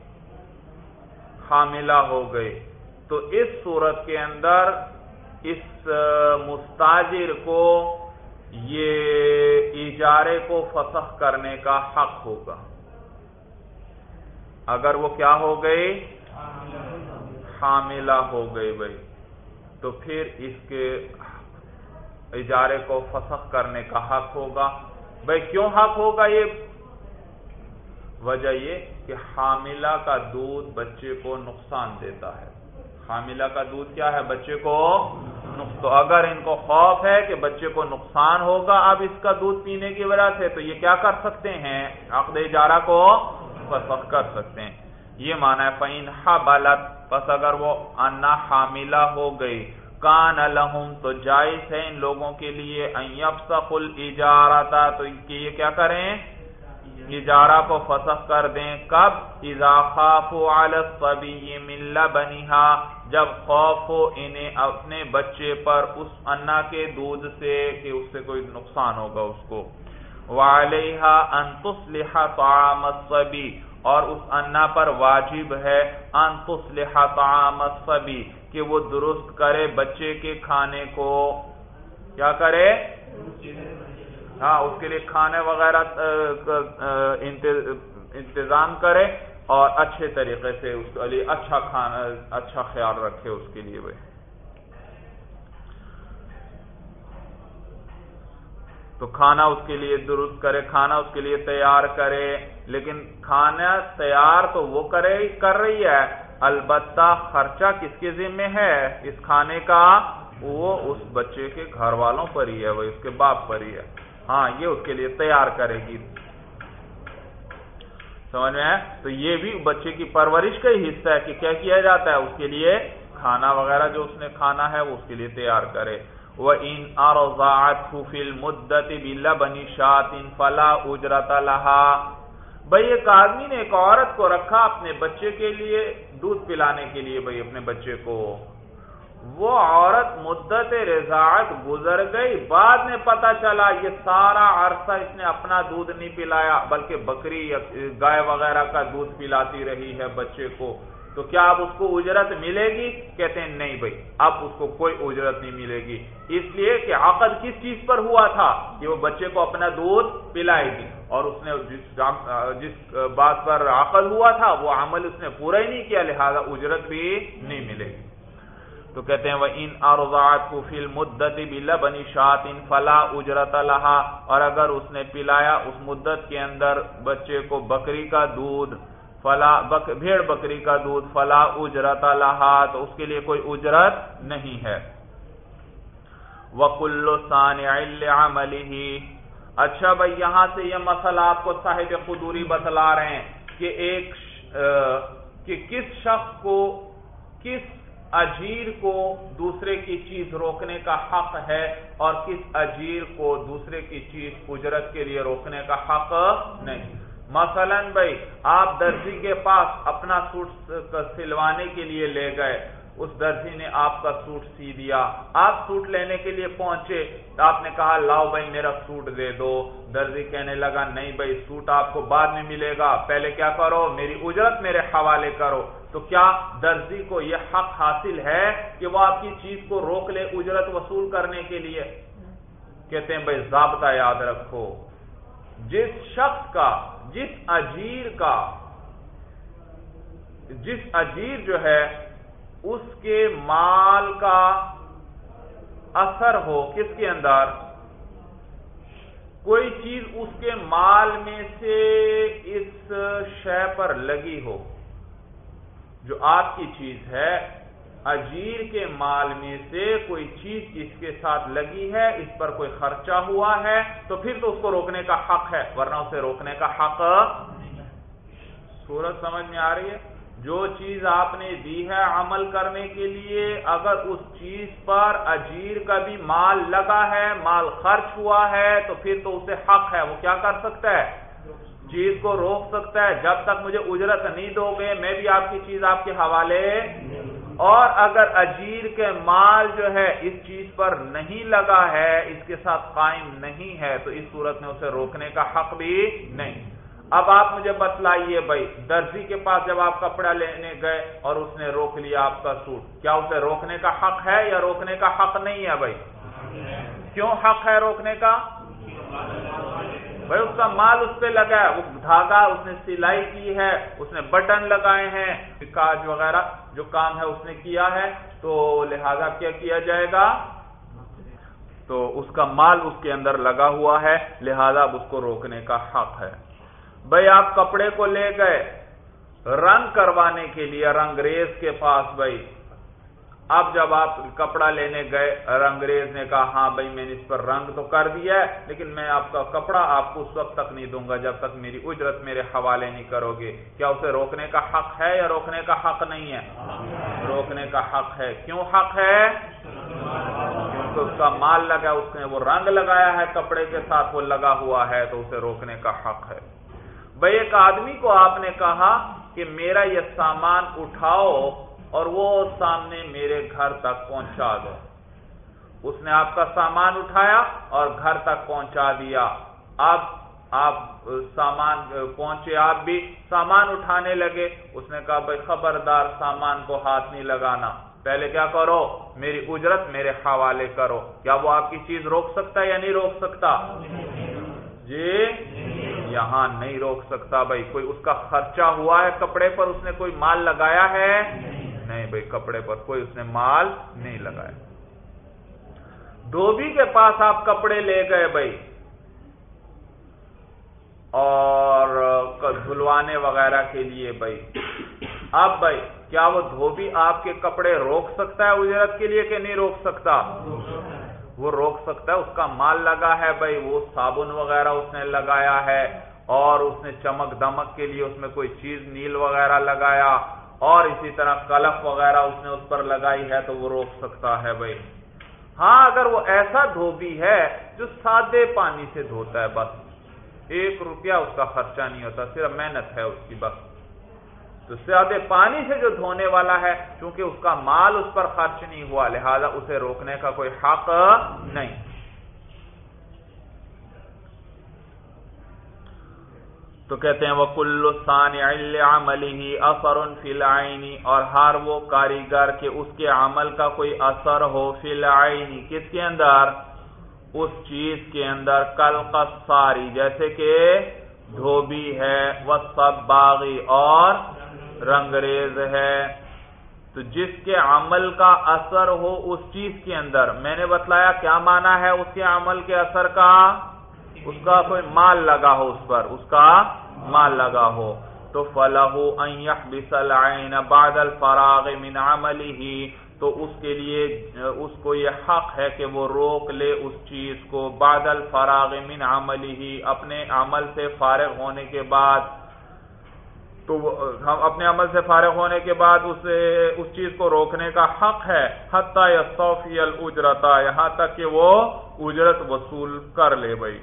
S1: گئی، تو اس صورت کے اندر اس مستاجر کو یہ اجارے کو فسخ کرنے کا حق ہوگا۔ اگر وہ کیا ہو گئی، حاملہ ہو گئی بھائی، تو پھر اس کے اجارے کو فسخ کرنے کا حق ہوگا بھائی۔ کیوں حق ہوگا؟ یہ وجہ یہ کہ حاملہ کا دودھ بچے کو نقصان دیتا ہے، حاملہ کا دودھ کیا ہے، بچے کو، تو اگر ان کو خوف ہے کہ بچے کو نقصان ہوگا اب اس کا دودھ پینے کی وجہ سے، تو یہ کیا کر سکتے ہیں، عقد اجارہ کو فسخ کر سکتے ہیں۔ یہ معنی ہے فَإِنْ حَبَلَتْ، پس اگر وہ انا حاملہ ہو گئی، کان لہم، تو جائز ہے ان لوگوں کے لیے، ان یفسخوا الإجارۃ، تو کہ یہ کیا کریں، اجارہ کو فسخ کر دیں۔ کب؟ اذا خافوا علی الصبی من لبنها، جب خوف ہو انہیں اپنے بچے پر اس انا کے دودھ سے کہ اس سے کوئی نقصان ہوگا اس کو۔ وعلیہا ان تصلح طعام الصبی، اور اس انا پر واجب ہے ان تصلح طعام الصبی کہ وہ درست کرے بچے کے کھانے کو. کیا کرے؟ ہاں، اس کے لیے کھانے وغیرہ انتظام کرے اور اچھے طریقے سے اس کے لیے اچھا کھانا، اچھا خیال رکھے اس کے لیے. وہ تو کھانا اس کے لیے درست کرے، کھانا اس کے لیے تیار کرے. لیکن کھانا تیار تو وہ کر رہی ہے، البتہ خرچہ کس کے ذمہ ہے اس کھانے کا؟ وہ اس بچے کے گھر والوں پر ہی ہے، وہ اس کے باپ پر ہی ہے. ہاں، یہ اس کے لیے تیار کرے گی. سمجھ میں ہے؟ تو یہ بھی بچے کی پرورش کا ہی حصہ ہے کہ کیا کیا جاتا ہے، اس کے لیے کھانا وغیرہ جو اس نے کھانا ہے وہ اس کے لیے تیار کرے. وَإِنْ أَرْضَعَتْهُ فِي الْمُدَّةِ بِلَبَنِ شَاةٍ فَلَا أُجْرَةَ لَهَا. بھئی ایک آدمی نے ایک عورت کو رکھا اپنے بچے کے لیے دودھ پلانے کے لیے، بھئی اپنے بچے کو. وہ عورت مدت رضاعت گزر گئی، بعد میں پتا چلا یہ سارا عرصہ اس نے اپنا دودھ نہیں پلایا بلکہ بکری یا گائے وغیرہ کا دودھ پلاتی رہی ہے بچے کو، تو کیا اب اس کو اجرت ملے گی؟ کہتے ہیں نہیں بھائی، اب اس کو کوئی اجرت نہیں ملے گی. اس لیے کہ عقد کس چیز پر ہوا تھا کہ وہ بچے کو اپنا دودھ پلائے گی، اور اس نے جس بات پر عقد ہوا تھا وہ عمل اس نے پورا ہی نہیں کیا، لہذا اجرت بھی نہیں ملے گی. تو کہتے ہیں وَإِنْ أَرْضَعَتْهُ فِي الْمُدَّةِ بِلَبَنِ شَاةٍ فَلَا أُجْرَةَ لَهَا. اور اگر اس نے پلایا اس مدت کے اندر بچے کو بکری کا دودھ، بھیڑ بکری کا دودھ، فلا اجرت لہا، تو اس کے لیے کوئی اجرت نہیں ہے. وَكُلُّ صَانِعٍ لِعَمَلِهِ. اچھا بھائی، یہاں سے یہ مسئلہ آپ کو صاحب قدوری بتلا رہے ہیں کہ کس شخص کو، کس اجیر کو دوسرے کی چیز روکنے کا حق ہے اور کس اجیر کو دوسرے کی چیز اجرت کے لیے روکنے کا حق نہیں. مثلا بھائی، آپ درزی کے پاس اپنا سوٹ سلوانے کے لیے لے گئے، اس درزی نے آپ کا سوٹ سی دیا، آپ سوٹ لینے کے لیے پہنچے، آپ نے کہا لاؤ بھائی میرا سوٹ دے دو. درزی کہنے لگا نہیں بھائی، سوٹ آپ کو بعد میں ملے گا، پہلے کیا کرو، میری اجرت میرے حوالے کرو. تو کیا درزی کو یہ حق حاصل ہے کہ وہ آپ کی چیز کو روک لے اجرت وصول کرنے کے لیے؟ کہتے ہیں بھائی ضابطہ یاد رکھو، جس شخص کا، جس اجیر جو ہے اس کے مال کا اثر ہو، کس کے اندر کوئی چیز اس کے مال میں سے اس شے پر لگی ہو، جو آپ کی چیز ہے، اجیر کے مال میں سے کوئی چیز اس کے ساتھ لگی ہے، اس پر کوئی خرچہ ہوا ہے، تو پھر تو اس کو روکنے کا حق ہے، ورنہ اسے روکنے کا حق. صورت سمجھ میں آ رہی ہے؟ جو چیز آپ نے دی ہے عمل کرنے کے لیے، اگر اس چیز پر اجیر کا بھی مال لگا ہے، مال خرچ ہوا ہے، تو پھر تو اسے حق ہے، وہ کیا کر سکتا ہے، چیز کو روک سکتا ہے. جب تک مجھے اجرت نہیں دو گے میں بھی آپ کی چیز آپ کے حوالے. اور اگر اجیر کے مال جو ہے اس چیز پر نہیں لگا ہے، اس کے ساتھ قائم نہیں ہے، تو اس صورت میں اسے روکنے کا حق بھی نہیں. اب آپ مجھے بتلائیے بھائی، درزی کے پاس جب آپ کپڑا لینے گئے اور اس نے روک لیا آپ کا سوٹ، کیا اسے روکنے کا حق ہے یا روکنے کا حق نہیں ہے بھائی؟ کیوں حق ہے روکنے کا؟ بھائی اس کا مال اس پہ لگا ہے، وہ دھاگا اس نے سلائی کی ہے، اس نے بٹن لگائے ہیں، کاج وغیرہ جو کام ہے اس نے کیا ہے، تو لہذا کیا کیا جائے گا، تو اس کا مال اس کے اندر لگا ہوا ہے، لہذا اب اس کو روکنے کا حق ہے. بھائی آپ کپڑے کو لے گئے رنگ کروانے کے لیے رنگریز کے پاس، بھائی اب جب آپ کپڑا لینے گئے، رنگریز نے کہا ہاں بھائی میں نے اس پر رنگ تو کر دیا ہے، لیکن میں آپ کا کپڑا آپ کو اس وقت تک نہیں دوں گا جب تک میری اجرت میرے حوالے نہیں کرو گے. کیا اسے روکنے کا حق ہے یا روکنے کا حق نہیں ہے؟ روکنے کا حق ہے. کیوں حق ہے؟ کیونکہ اس کا مال لگا، اس نے وہ رنگ لگایا ہے کپڑے کے ساتھ، وہ لگا ہوا ہے، تو اسے روکنے کا حق ہے. بھائی ایک آدمی کو آپ نے کہا کہ میرا یہ سامان اٹھاؤ اور وہ سامنے میرے گھر تک پہنچا دو. اس نے آپ کا سامان اٹھایا اور گھر تک پہنچا دیا. آپ سامان پہنچے، آپ بھی سامان اٹھانے لگے، اس نے کہا بھائی خبردار سامان کو ہاتھ نہیں لگانا، پہلے کیا کرو، میری اجرت میرے حوالے کرو۔ کیا وہ آپ کی چیز روک سکتا ہے یا نہیں روک سکتا؟ جی یہاں نہیں روک سکتا بھائی۔ کوئی اس کا خرچہ ہوا ہے کپڑے پر، اس نے کوئی مال لگایا ہے؟ نہیں بھائی، کپڑے پر کوئی اس نے مال نہیں لگایا۔ دھوبی کے پاس آپ کپڑے لے گئے بھائی، اور دھلوانے وغیرہ کے لیے بھائی، اب بھائی کیا وہ دھوبی آپ کے کپڑے روک سکتا ہے اجرت کے لیے کہ نہیں روک سکتا؟ وہ روک سکتا ہے، اس کا مال لگا ہے بھائی، وہ صابن وغیرہ اس نے لگایا ہے، اور اس نے چمک دمک کے لیے اس میں کوئی چیز نیل وغیرہ لگایا، اور اسی طرح کلف وغیرہ اس نے اس پر لگائی ہے، تو وہ روک سکتا ہے بھائی۔ ہاں اگر وہ ایسا دھوبی ہے جو سادے پانی سے دھوتا ہے، بس 1 روپیہ اس کا خرچہ نہیں ہوتا، صرف محنت ہے اس کی بس، تو سادے پانی سے جو دھونے والا ہے، چونکہ اس کا مال اس پر خرچ نہیں ہوا، لہذا اسے روکنے کا کوئی حق نہیں۔ تو کہتے ہیں وَكُلُّ صَانِعٍ لِعَمَلِهِ أَثَرٌ فِي الْعَيْنِ، اور ہر وہ کاریگر کے اس کے عمل کا کوئی اثر ہو، فی العین، کس کے اندر؟ اس چیز کے اندر، کالقصاری، جیسے کہ دھوبی ہے، والصباغی، اور رنگریز ہے۔ تو جس کے عمل کا اثر ہو اس چیز کے اندر، میں نے بتلایا کیا معنی ہے اس کے عمل کے اثر کا؟ اس کا کوئی مال لگا ہو، اس پر اس کا مال لگا ہو، تو فَلَهُ أَن يَحْبِسَ الْعَيْنَ بَعْدَ الْفَرَاغِ مِنْ عَمَلِهِ، تو اس کے لیے اس کو یہ حق ہے کہ وہ روک لے اس چیز کو، بعد الفراغ من عمله، اپنے عمل سے فارغ ہونے کے بعد، تو ہم اپنے عمل سے فارغ ہونے کے بعد اس چیز کو روکنے کا حق ہے، حتی یستوفی الاجرۃ، یہاں تک کہ وہ اجرت وصول کر لے بھائی۔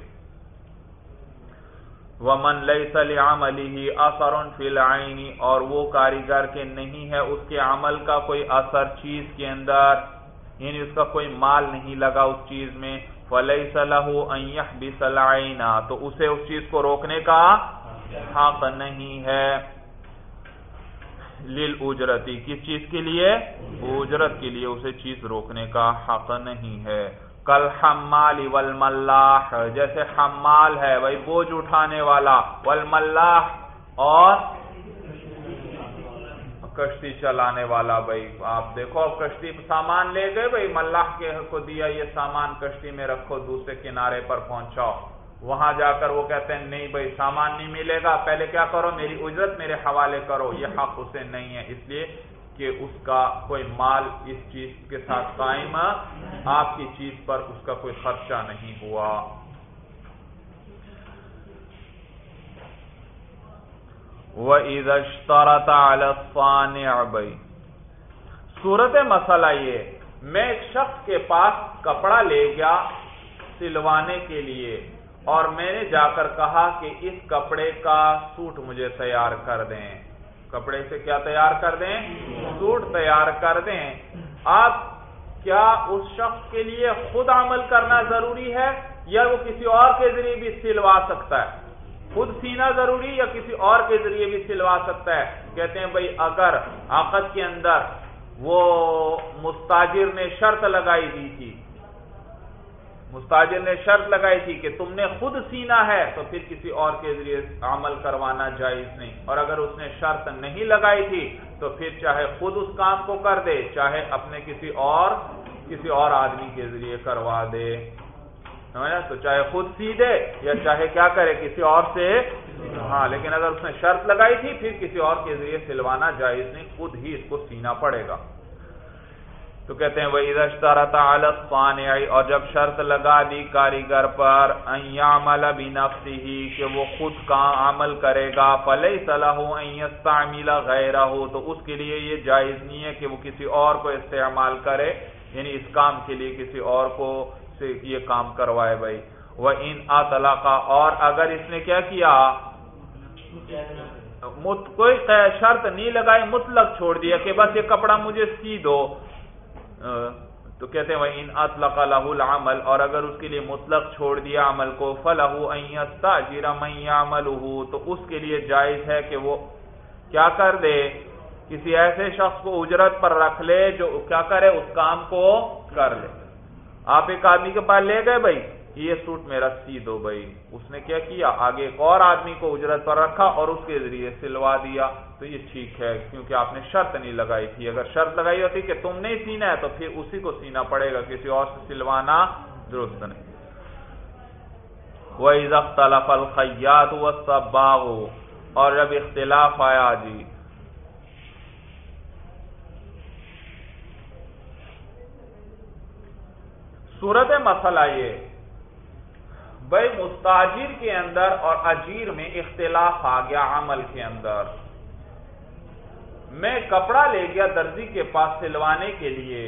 S1: وَمَن لَيْسَ لِعَمَلِهِ أَثَرٌ فِي الْعَيْنِ، اور وہ کاریگر کے نہیں ہے اس کے عمل کا کوئی اثر چیز کے اندر، یعنی اس کا کوئی مال نہیں لگا اس چیز میں، فَلَيْسَ لَهُ أَن يَحْبِسَ الْعَيْنَ، تو اسے اس چیز کو روکنے کا حق نہیں ہے، لِلْأُجْرَةِ، کس چیز کے لیے؟ اجرت کے لیے اسے چیز روکنے کا حق نہیں ہے۔ کالحمال والملاح، جیسے حمال ہے بھائی بوجھ اٹھانے والا، والملاح، اور کشتی چلانے والا بھائی۔ آپ دیکھو اب کشتی سامان لے گئے بھائی، ملاح کے کو دیا یہ سامان کشتی میں رکھو، دوسرے کنارے پر پہنچاؤ، وہاں جا کر وہ کہتے ہیں نہیں بھائی سامان نہیں ملے گا، پہلے کیا کرو، میری اجرت میرے حوالے کرو، یہ حق اسے نہیں ہے، اس لیے کہ اس کا کوئی مال اس چیز کے ساتھ قائم، آپ کی چیز پر اس کا کوئی خرچہ نہیں ہوا۔ وَإِذَا اشْتَرَطَ عَلَى الصَّانِعِ، بھائی صورت مسئلہ یہ، میں ایک شخص کے پاس کپڑا لے گیا سلوانے کے لیے، اور میں نے جا کر کہا کہ اس کپڑے کا سوٹ مجھے تیار کر دیں، کپڑے سے کیا تیار کر دیں؟ سوٹ تیار کر دیں۔ اب کیا اس شخص کے لیے خود عمل کرنا ضروری ہے یا وہ کسی اور کے ذریعے بھی سلوا سکتا ہے؟ خود سینا ضروری یا کسی اور کے ذریعے بھی سلوا سکتا ہے؟ کہتے ہیں بھائی اگر عقد کے اندر وہ مستاجر نے شرط لگائی دی تھی، مستاجر نے شرط لگائی تھی کہ تم نے خود سینا ہے، تو پھر کسی اور کے ذریعے عمل کروانا جائز نہیں، اور اگر اس نے شرط نہیں لگائی تھی تو پھر چاہے خود اس کام کو کر دے، چاہے اپنے کسی اور آدمی کے ذریعے کروا دے، تو چاہے خود سی دے یا چاہے کیا کرے کسی اور سے، ہاں لیکن اگر اس نے شرط لگائی تھی پھر کسی اور کے ذریعے سلوانا جائز نہیں، خود ہی اس کو سینا پڑے گا۔ تو کہتے ہیں وَإِذَا اشْتَرَطَ عَلَى الصَّانِعِ، اور جب شرط لگا دی کاریگر پر، أَن يَعْمَلَ بِنَفْسِهِ، کہ وہ خود کا عمل کرے گا، فَلَيْسَ لَهُ أَن يَسْتَعْمِلَ غَيْرَهُ، تو اس کے لیے یہ جائز نہیں ہے کہ وہ کسی اور کو استعمال کرے، یعنی اس کام کے لیے کسی اور کو سے یہ کام کروائے بھائی۔ وَإِنْ أَطْلَقَ، اور اگر اس نے کیا کیا، کوئی شرط نہیں لگائی، مطلق چھوڑ دیا کہ بس یہ کپڑا مجھے سی دو، تو کہتے ہیں وَإِنْ أَطْلَقَ لَهُ الْعَمَلَ، اور اگر اس کے لیے مطلق چھوڑ دیا عمل کو، فَلَهُ أَنْ يَسْتَأْجِرَ مَنْ يَعْمَلُهُ، تو اس کے لیے جائز ہے کہ وہ کیا کر دے، کسی ایسے شخص کو اجرت پر رکھ لے جو کیا کرے، اس کام کو کر لے۔ آپ ایک آدمی کے پاس لے گئے بھائی یہ سوٹ میرا سی دو بھائی، اس نے کیا کیا، آگے ایک اور آدمی کو اجرت پر رکھا اور اس کے ذریعے سلوا دیا، تو یہ ٹھیک ہے کیونکہ آپ نے شرط نہیں لگائی تھی۔ اگر شرط لگائی ہوتی کہ تم نہیں سینا ہے تو پھر اسی کو سینا پڑے گا، کسی اور سے سلوانا درست نہیں۔ وَإِذَا اخْتَلَفَ الْخَيَّاطُ وَالصَّبَّاغُ، اور جب اختلاف آیا جی صورت مسئلہ یہ بھائی مستاجر کے اندر اور اجیر میں اختلاف آ گیا عمل کے اندر۔ میں کپڑا لے گیا درزی کے پاس سلوانے کے لیے،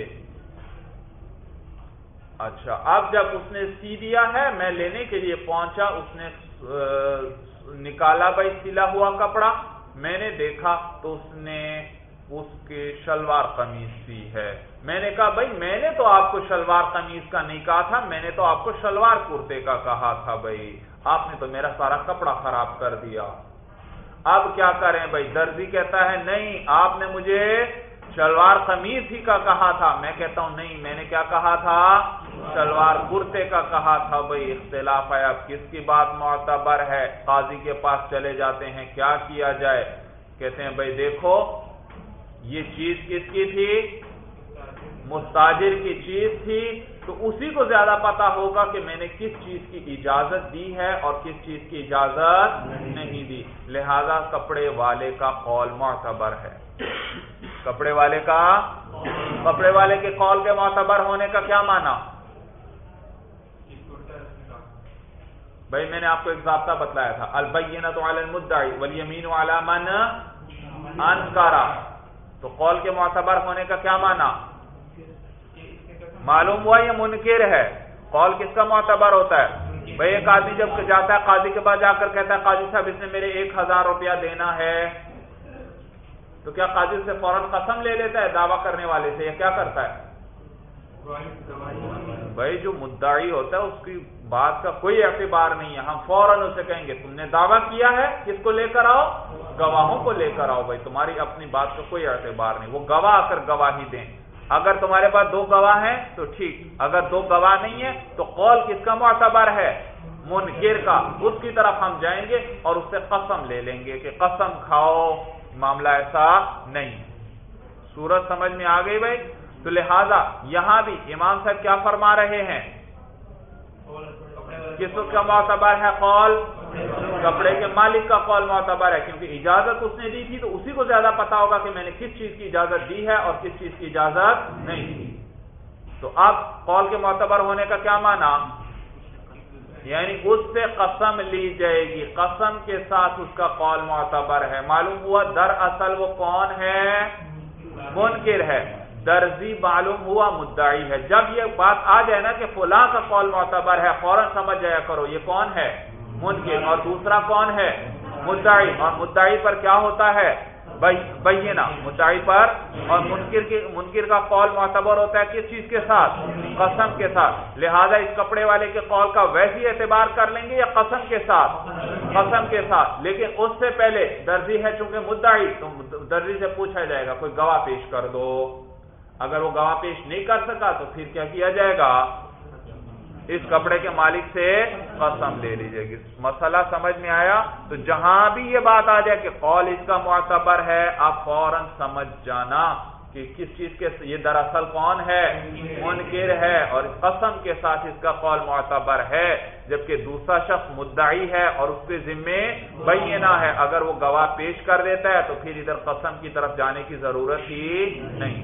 S1: اچھا اب جب اس نے سی دیا ہے میں لینے کے لیے پہنچا، اس نے نکالا بھائی سلا ہوا کپڑا، میں نے دیکھا تو اس نے اس کے شلوار قمیض سی ہے۔ میں نے کہا بھائی میں نے تو آپ کو شلوار قمیض کا نہیں کہا تھا، میں نے تو آپ کو شلوار کرتے کا کہا تھا بھائی، آپ نے تو میرا سارا کپڑا خراب کر دیا۔ اب کیا کریں بھائی، درزی کہتا ہے نہیں آپ نے مجھے شلوار قمیض ہی کا کہا تھا، میں کہتا ہوں نہیں میں نے کیا کہا تھا، شلوار کرتے کا کہا تھا۔ بھائی اختلاف ہے، اب کس کی بات معتبر ہے، قاضی کے پاس چلے جاتے ہیں، کیا کیا جائے؟ کہتے ہیں بھائی دیکھو یہ چیز کس کی تھی، مستاجر کی چیز تھی، تو اسی کو زیادہ پتا ہوگا کہ میں نے کس چیز کی اجازت دی ہے اور کس چیز کی اجازت نہیں دی، لہذا کپڑے والے کا قول معتبر ہے۔ کپڑے والے کے قول کے معتبر ہونے کا کیا معنی؟ بھائی میں نے آپ کو ایک ضابطہ بتلایا تھا، البینۃ علی المدعی والیمین علی من انکر، تو قول کے معتبر ہونے کا کیا معنی؟ معلوم ہوا یہ منکر ہے، قول کس کا معتبر ہوتا ہے؟ بھئی ایک آدمی جب جاتا ہے قاضی کے پاس جا کر کہتا ہے قاضی صاحب اس نے میرے 1000 روپیہ دینا ہے، تو کیا قاضی سے فوراً قسم لے لیتا ہے دعویٰ کرنے والے سے، یا کیا کرتا ہے؟ بھائی جو مدعی ہوتا ہے اس کی بات کا کوئی اعتبار نہیں ہے، ہم فوراً اسے کہیں گے تم نے دعویٰ کیا ہے، کس کو لے کر آؤ، گواہوں کو لے کر آؤ، بھائی تمہاری اپنی بات کا کوئی اعتبار نہیں، وہ گواہ آ کر گواہی دیں، اگر تمہارے پاس 2 گواہ ہیں تو ٹھیک، اگر 2 گواہ نہیں ہیں تو قول کس کا معتبر ہے، منکر کا، اس کی طرف ہم جائیں گے اور اس سے قسم لے لیں گے کہ قسم کھاؤ معاملہ ایسا نہیں۔ صورت سمجھ میں آ گئی بھائی؟ تو لہذا یہاں بھی امام صاحب کیا فرما رہے ہیں، کس کا معتبر ہے قول؟ کپڑے کے مالک کا قول معتبر ہے، کیونکہ اجازت اس نے دی تھی تو اسی کو زیادہ پتا ہوگا کہ میں نے کس چیز کی اجازت دی ہے اور کس چیز کی اجازت نہیں دی۔ تو اب قول کے معتبر ہونے کا کیا معنی؟ یعنی اس سے قسم لی جائے گی، قسم کے ساتھ اس کا قول معتبر ہے۔ معلوم ہوا دراصل وہ کون ہے، منکر ہے، درزی معلوم ہوا مدعی ہے۔ جب یہ بات آ جائے نا کہ فلاں کا قول معتبر ہے، فوراً سمجھ جایا کرو یہ کون ہے، منکر، اور دوسرا کون ہے، مدعی، اور مدعی پر کیا ہوتا ہے، بینہ، مدعی پر، اور منکر کا قول معتبر ہوتا ہے کس چیز کے ساتھ، قسم کے ساتھ۔ لہذا اس کپڑے والے کے قول کا ویسے اعتبار کر لیں گے یا قسم کے ساتھ، قسم کے ساتھ، لیکن اس سے پہلے درزی ہے چونکہ مدعی، تو درزی سے پوچھا جائے گا کوئی گواہ پیش کر دو، اگر وہ گواہ پیش نہیں کر سکا تو پھر کیا کیا جائے گا، اس کپڑے کے مالک سے قسم لے لی جائے گی۔ مسئلہ سمجھ میں آیا؟ تو جہاں بھی یہ بات آ جائے کہ قول اس کا معتبر ہے، آپ فوراً سمجھ جانا کہ کس چیز کے، یہ دراصل کون ہے، منکر ہے، اور قسم کے ساتھ اس کا قول معتبر ہے، جبکہ دوسرا شخص مدعی ہے اور اس کے ذمے بینہ ہے، اگر وہ گواہ پیش کر دیتا ہے تو پھر ادھر قسم کی طرف جانے کی ضرورت ہی نہیں۔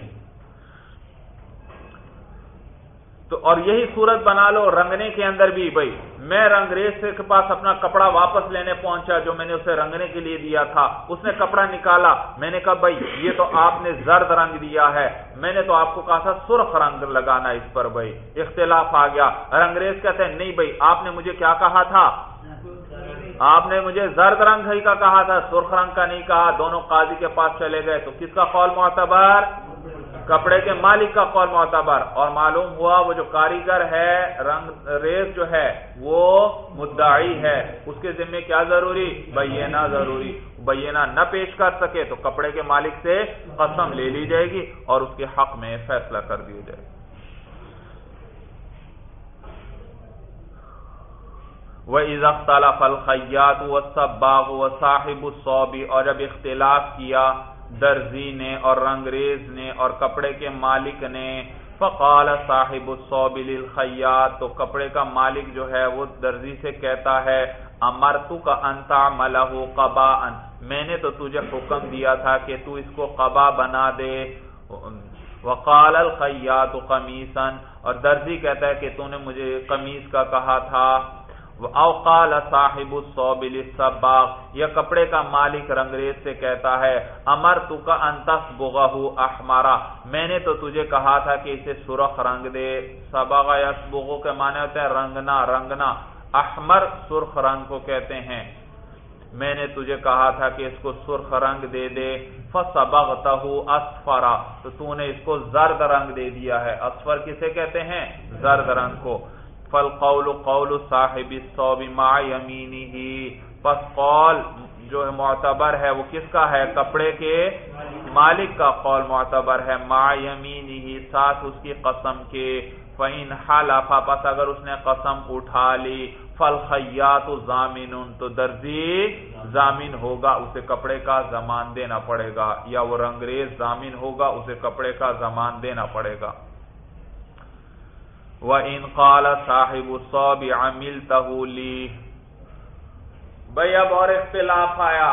S1: تو اور یہی صورت بنا لو رنگنے کے اندر بھی، بھائی میں رنگریز کے پاس اپنا کپڑا واپس لینے پہنچا جو میں نے اسے رنگنے کے لیے دیا تھا، اس نے کپڑا نکالا، میں نے کہا بھائی یہ تو آپ نے زرد رنگ دیا ہے، میں نے تو آپ کو کہا تھا سرخ رنگ لگانا اس پر، بھائی اختلاف آ گیا، رنگریز کہتے ہیں نہیں بھائی آپ نے مجھے کیا کہا تھا، آپ نے مجھے زرد رنگ ہی کا کہا تھا، سرخ رنگ کا نہیں کہا، دونوں قاضی کے پاس چلے گئے، تو کس کا قول معتبر، کپڑے کے مالک کا قول معتبر، اور معلوم ہوا وہ جو کاریگر ہے رنگ ریز جو ہے وہ مدعی ہے، اس کے ذمہ کیا ضروری؟ بینہ ضروری، بینہ نہ پیش کر سکے تو کپڑے کے مالک سے قسم لے لی جائے گی اور اس کے حق میں فیصلہ کر دیا جائے گا۔ وَإِذَا اخْتَلَفَ الْخَيَّاطُ وَالصَّبَّاغُ وَصَاحِبُ الصَّوْبِ، اور جب اختلاف کیا درزی نے اور رنگریز نے اور کپڑے کے مالک نے، فَقَالَ صَاحِبُ الصَّوْبِ لِلْخَيَّاطِ، تو کپڑے کا مالک جو ہے وہ درزی سے کہتا ہے أَمَرْتُكَ أَن تَعْمَلَهُ قَبَاءً، میں نے تو تجھے حکم دیا تھا کہ تو اس کو قبا بنا دے۔ وَقَالَ الْخَيَّاطُ قَمِيصًا، اور درزی کہتا ہے کہ تو نے مجھے قمیص کا کہا تھا۔ او قال صاحب الصوب للصباغ، یا کپڑے کا مالک رنگریز سے کہتا ہے امرتک ان تصبغه احمرا، میں نے تو تجھے کہا تھا کہ اسے سرخ رنگ دے۔ صبغ یصبغ کے معنی ہوتے ہیں رنگنا، رنگنا، احمر سرخ رنگ کو کہتے ہیں، میں نے تجھے کہا تھا کہ اس کو سرخ رنگ دے دے۔ فصبغته اصفرا، تو نے اس کو زرد رنگ دے دیا ہے۔ اصفر کسے کہتے ہیں؟ زرد رنگ کو۔ فالقول قول صاحب الصوب مع یمینہ، پس قول جو معتبر ہے وہ کس کا ہے؟ کپڑے کے مالک کا قول معتبر ہے، مع یمینہ، ساتھ اس کی قسم کے۔ فإن حلف، پس اگر اس نے قسم اٹھا لی، فالخیاط ضامن، تو درزی ضامن ہوگا، اسے کپڑے کا ضمان دینا پڑے گا، یا وہ رنگریز ضامن ہوگا، اسے کپڑے کا ضمان دینا پڑے گا۔ وَإِنْ قَالَ صَاحِبُ الصَّوْبِ عَمِلْتَهُ لِي، بھئی اب اور اختلاف آیا،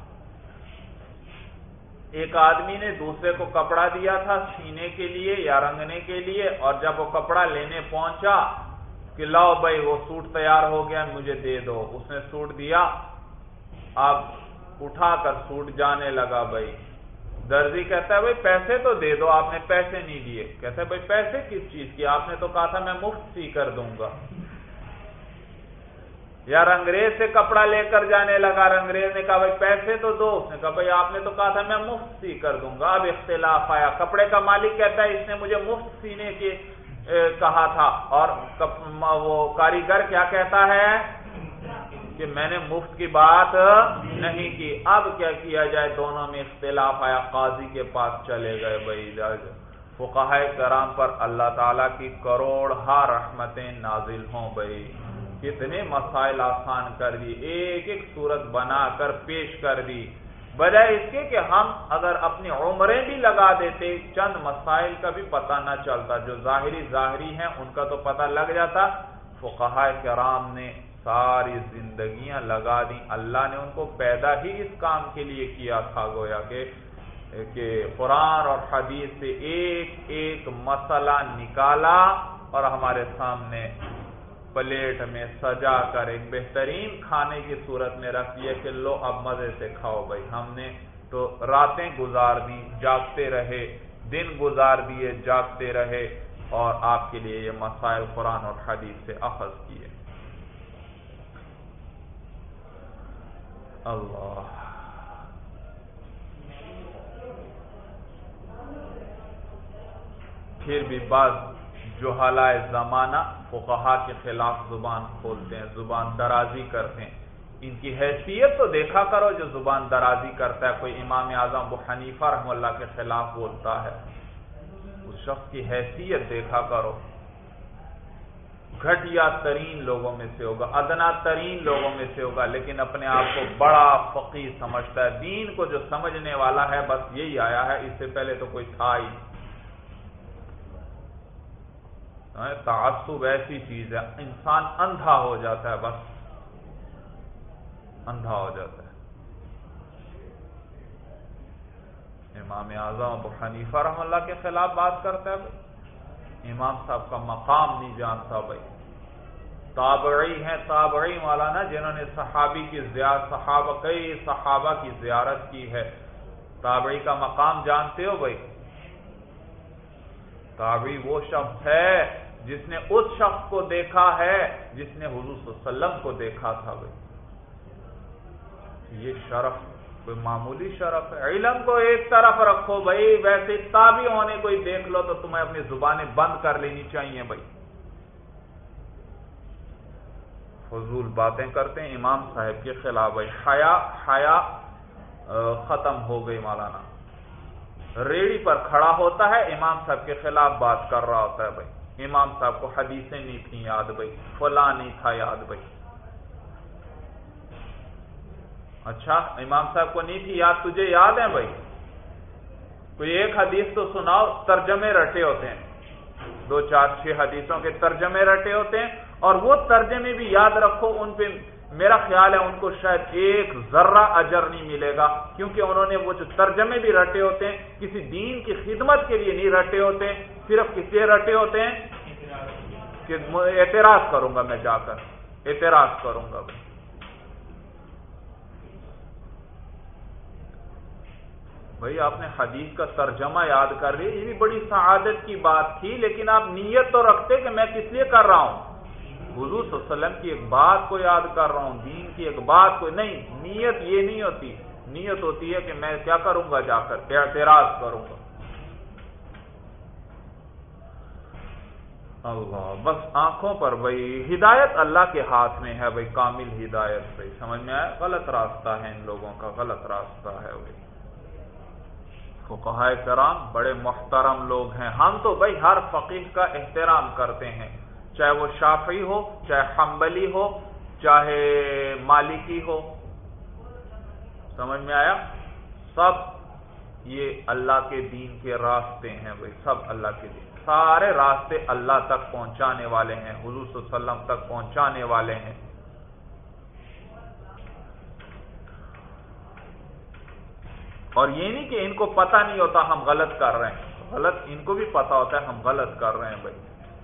S1: ایک آدمی نے دوسرے کو کپڑا دیا تھا سینے کے لیے یا رنگنے کے لیے، اور جب وہ کپڑا لینے پہنچا کہ لاؤ بھئی وہ سوٹ تیار ہو گیا مجھے دے دو، اس نے سوٹ دیا، اب اٹھا کر سوٹ جانے لگا، بھئی درزی کہتا ہے بھئی پیسے تو دے دو، آپ نے پیسے نہیں دیے، کہتا ہے بھئی پیسے کس چیز کی، آپ نے تو کہا تھا میں مفت سی کر دوں گا۔ یا رنگریز سے کپڑا لے کر جانے لگا، رنگریز نے کہا بھئی پیسے تو دو، اس نے کہا بھئی آپ نے تو کہا تھا میں مفت سی کر دوں گا۔ اب اختلاف آیا، کپڑے کا مالک کہتا ہے اس نے مجھے مفت سینے کے کہا تھا، اور وہ کاریگر کیا کہتا ہے کہ میں نے مفت کی بات نہیں کی۔ اب کیا کیا جائے؟ دونوں میں اختلاف آیا، قاضی کے پاس چلے گئے۔ بھائی فقہاء کرام پر اللہ تعالیٰ کی کروڑہا رحمتیں نازل ہوں۔ بھائی کتنے مسائل آسان کر دی، ایک ایک صورت بنا کر پیش کر دی، بجائے اس کے کہ ہم اگر اپنی عمریں بھی لگا دیتے چند مسائل کا بھی پتہ نہ چلتا، جو ظاہری ہیں ان کا تو پتہ لگ جاتا۔ فقہاء کرام نے ساری زندگیاں لگا دی، اللہ نے ان کو پیدا ہی اس کام کے لیے کیا تھا، گویا کہ قرآن اور حدیث سے ایک ایک مسئلہ نکالا اور ہمارے سامنے پلیٹ میں سجا کر ایک بہترین کھانے کی صورت میں رکھ دیا کہ لو اب مزے سے کھاؤ۔ بھائی ہم نے تو راتیں گزار دی، جاگتے رہے، دن گزار دیے، جاگتے رہے، اور آپ کے لیے یہ مسائل قرآن اور حدیث سے اخذ کیے۔ اللہ پھر بھی بعض جہالائے زمانہ فقہاء کے خلاف زبان کھولتے ہیں، زبان درازی کرتے ہیں۔ ان کی حیثیت تو دیکھا کرو، جو زبان درازی کرتا ہے، کوئی امام اعظم ابو حنیفہ رحمہ اللہ کے خلاف بولتا ہے، اس شخص کی حیثیت دیکھا کرو، گھٹیا ترین لوگوں میں سے ہوگا، ادنا ترین لوگوں میں سے ہوگا، لیکن اپنے آپ کو بڑا فقیہ سمجھتا ہے، دین کو جو سمجھنے والا ہے بس یہی آیا ہے، اس سے پہلے تو کوئی تھا ہی۔ تعصب ایسی چیز ہے، انسان اندھا ہو جاتا ہے، بس اندھا ہو جاتا ہے۔ امام اعظم ابو حنیفہ رحمہ اللہ کے خلاف بات کرتا ہے، بھائی امام صاحب کا مقام نہیں جانتا۔ بھائی تابعی ہیں، تابعی مولانا جنہوں نے صحابی کی زیارت، کئی صحابہ کی زیارت کی ہے، تابعی کا مقام جانتے ہو؟ بھائی تابعی وہ شخص ہے جس نے اس شخص کو دیکھا ہے جس نے حضور صلی اللہ علیہ وسلم کو دیکھا تھا۔ بھائی یہ شرف کوئی معمولی شرف ہے؟ علم کو ایک طرف رکھو بھائی، ویسے تابع ہونے کوئی دیکھ لو تو تمہیں اپنی زبانیں بند کر لینی چاہیے بھائی. فضول باتیں کرتے ہیں امام صاحب کے خلاف بھائی. حیا ختم ہو گئی. مولانا ریڑی پر کھڑا ہوتا ہے، امام صاحب کے خلاف بات کر رہا ہوتا ہے بھائی. امام صاحب کو حدیثیں نہیں تھیں یاد بھائی، فلاں نہیں تھا یاد بھائی. اچھا امام صاحب کو نہیں تھی یاد، تجھے یاد ہے بھائی؟ کوئی ایک حدیث تو سناؤ. ترجمے رٹے ہوتے ہیں، 2 4 6 حدیثوں کے ترجمے رٹے ہوتے ہیں، اور وہ ترجمے بھی یاد رکھو، ان پہ میرا خیال ہے ان کو شاید ایک ذرہ اجر نہیں ملے گا، کیونکہ انہوں نے وہ جو ترجمے بھی رٹے ہوتے ہیں کسی دین کی خدمت کے لیے نہیں رٹے ہوتے، صرف کس لیے رٹے ہوتے ہیں کہ اعتراض کروں گا میں، جا کر اعتراض کروں گا بھائی. بھائی آپ نے حدیث کا ترجمہ یاد کر لیا، یہ بھی بڑی سعادت کی بات تھی، لیکن آپ نیت تو رکھتے کہ میں کس لیے کر رہا ہوں، حضور صلی اللہ علیہ وسلم کی ایک بات کو یاد کر رہا ہوں، دین کی ایک بات کو نہیں. نیت یہ نہیں ہوتی، نیت ہوتی ہے کہ میں کیا کروں گا، جا کر اعتراض کروں گا. اللہ بس آنکھوں پر بھائی. ہدایت اللہ کے ہاتھ میں ہے بھائی، کامل ہدایت بھائی. سمجھ میں آیا؟ غلط راستہ ہے ان لوگوں کا، غلط راستہ ہے بھائی. فقہائے کرام بڑے محترم لوگ ہیں. ہم تو بھائی ہر فقیہ کا احترام کرتے ہیں، چاہے وہ شافعی ہو، چاہے حنبلی ہو، چاہے مالکی ہو. سمجھ میں آیا؟ سب یہ اللہ کے دین کے راستے ہیں بھائی، سب اللہ کے دین، سارے راستے اللہ تک پہنچانے والے ہیں، حضور صلی اللہ علیہ وسلم تک پہنچانے والے ہیں. اور یہ نہیں کہ ان کو پتہ نہیں ہوتا ہم غلط کر رہے ہیں، غلط ان کو بھی پتہ ہوتا ہے ہم غلط کر رہے ہیں بھائی.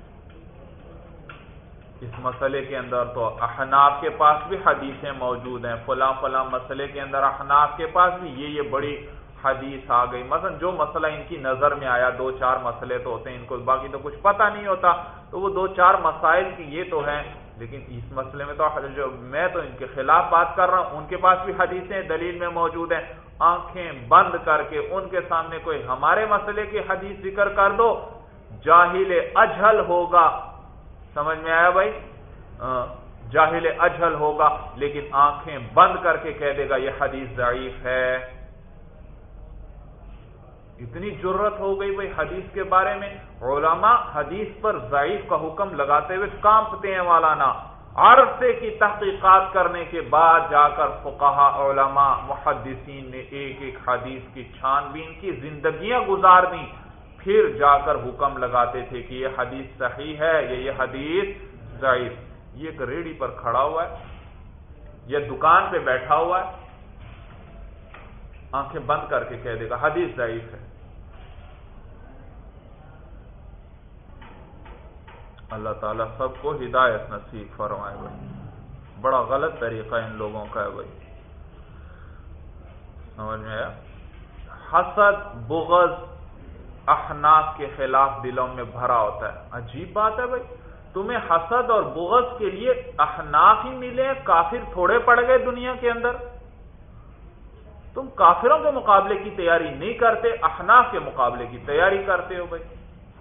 S1: اس مسئلے کے اندر تو احناف کے پاس بھی حدیثیں موجود ہیں، فلاں فلاں مسئلے کے اندر احناف کے پاس بھی یہ بڑی حدیث آ گئی. مثلا جو مسئلہ ان کی نظر میں آیا، 2 4 مسئلے تو ہوتے ہیں ان کو، باقی تو کچھ پتہ نہیں ہوتا، تو وہ 2 4 مسائل کی یہ تو ہیں، لیکن اس مسئلے میں تو جو میں تو ان کے خلاف بات کر رہا ہوں، ان کے پاس بھی حدیثیں دلیل میں موجود ہیں. آنکھیں بند کر کے ان کے سامنے کوئی ہمارے مسئلے کی حدیث ذکر کر دو، جاہل اجہل ہوگا. سمجھ میں آیا بھائی؟ جاہل اجہل ہوگا، لیکن آنکھیں بند کر کے کہہ دے گا یہ حدیث ضعیف ہے. اتنی جرت ہو گئی بھائی حدیث کے بارے میں. علماء حدیث پر ضعیف کا حکم لگاتے ہوئے کانپتے ہیں مولانا. عرصے کی تحقیقات کرنے کے بعد جا کر فقہا، علماء، محدثین نے ایک ایک حدیث کی چھان بین کی، زندگیاں گزار دیں، پھر جا کر حکم لگاتے تھے کہ یہ حدیث صحیح ہے یا یہ حدیث ضعیف. یہ ایک ریڑھی پر کھڑا ہوا ہے یا دکان پہ بیٹھا ہوا ہے، آنکھیں بند کر کے کہہ دے گا حدیث ضعیف ہے. اللہ تعالیٰ سب کو ہدایت نصیب فرمائے بھائی. بڑا غلط طریقہ ان لوگوں کا ہے بھائی. سمجھ میں آیا؟ حسد بغض احناف کے خلاف دلوں میں بھرا ہوتا ہے. عجیب بات ہے بھائی، تمہیں حسد اور بغض کے لیے احناف ہی ملے، کافر تھوڑے پڑ گئے دنیا کے اندر. تم کافروں کے مقابلے کی تیاری نہیں کرتے، احناف کے مقابلے کی تیاری کرتے ہو بھائی.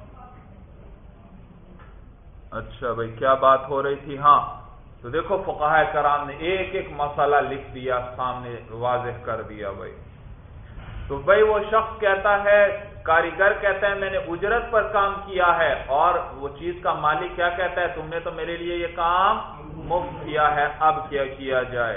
S1: اچھا بھائی کیا بات ہو رہی تھی؟ ہاں تو دیکھو فقہائے کرام نے ایک ایک مسئلہ لکھ دیا، سامنے واضح کر دیا بھائی. تو بھائی وہ شخص کہتا ہے، کاریگر کہتا ہے میں نے اجرت پر کام کیا ہے، اور وہ چیز کا مالک کیا کہتا ہے تم نے تو میرے لیے یہ کام مفت کیا ہے، اب کیا کیا جائے؟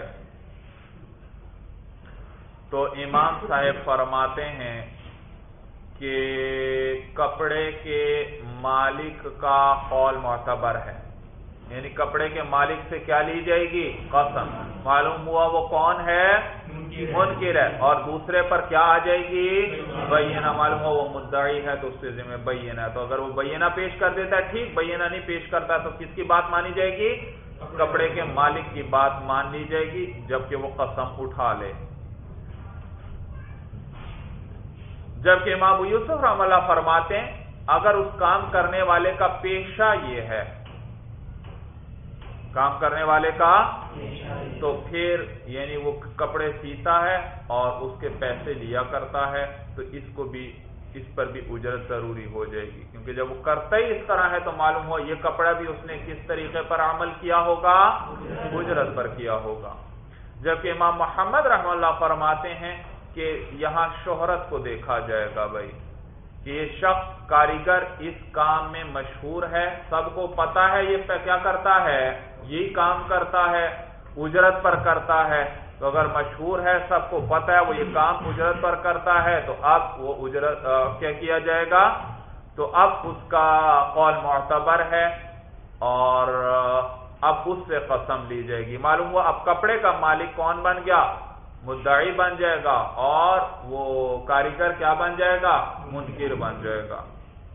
S1: تو امام صاحب فرماتے ہیں کہ کپڑے کے مالک کا قول معتبر ہے، یعنی کپڑے کے مالک سے کیا لی جائے گی؟ قسم. معلوم ہوا وہ کون ہے؟ منکر ہے. اور دوسرے پر کیا آ جائے گی؟ بینہ. معلوم ہوا وہ مدعی ہے تو اس سے ذمہ بینہ ہے. تو اگر وہ بینہ پیش کر دیتا ہے ٹھیک، بینہ نہیں پیش کرتا تو کس کی بات مانی جائے گی؟ کپڑے کے مالک کی بات مان لی جائے گی، جبکہ وہ قسم اٹھا لے. جبکہ امام ابو یوسف رحمہ اللہ فرماتے ہیں اگر اس کام کرنے والے کا پیشہ یہ ہے کام کرنے والے کا، تو پھر یعنی وہ کپڑے سیتا ہے اور اس کے پیسے لیا کرتا ہے، تو اس پر بھی اجرت ضروری ہو جائے گی، کیونکہ جب وہ کرتا ہی اس طرح ہے تو معلوم ہو یہ کپڑا بھی اس نے کس طریقے پر عمل کیا ہوگا، اجرت پر کیا ہوگا۔ جبکہ امام محمد رحمہ اللہ فرماتے ہیں کہ یہاں شہرت کو دیکھا جائے گا بھائی، کہ یہ شخص کاریگر اس کام میں مشہور ہے، سب کو پتا ہے یہ کیا کرتا ہے، یہی کام کرتا ہے، اجرت پر کرتا ہے، تو اگر مشہور ہے، سب کو پتا ہے وہ یہ کام اجرت پر کرتا ہے، تو اب وہ اجرت کیا کیا جائے گا، تو اب اس کا قول معتبر ہے اور اب اس سے قسم لی جائے گی۔ معلوم ہوا اب کپڑے کا مالک کون بن گیا، مدعی بن جائے گا، اور وہ کاریگر کیا بن جائے گا، منکر بن جائے گا۔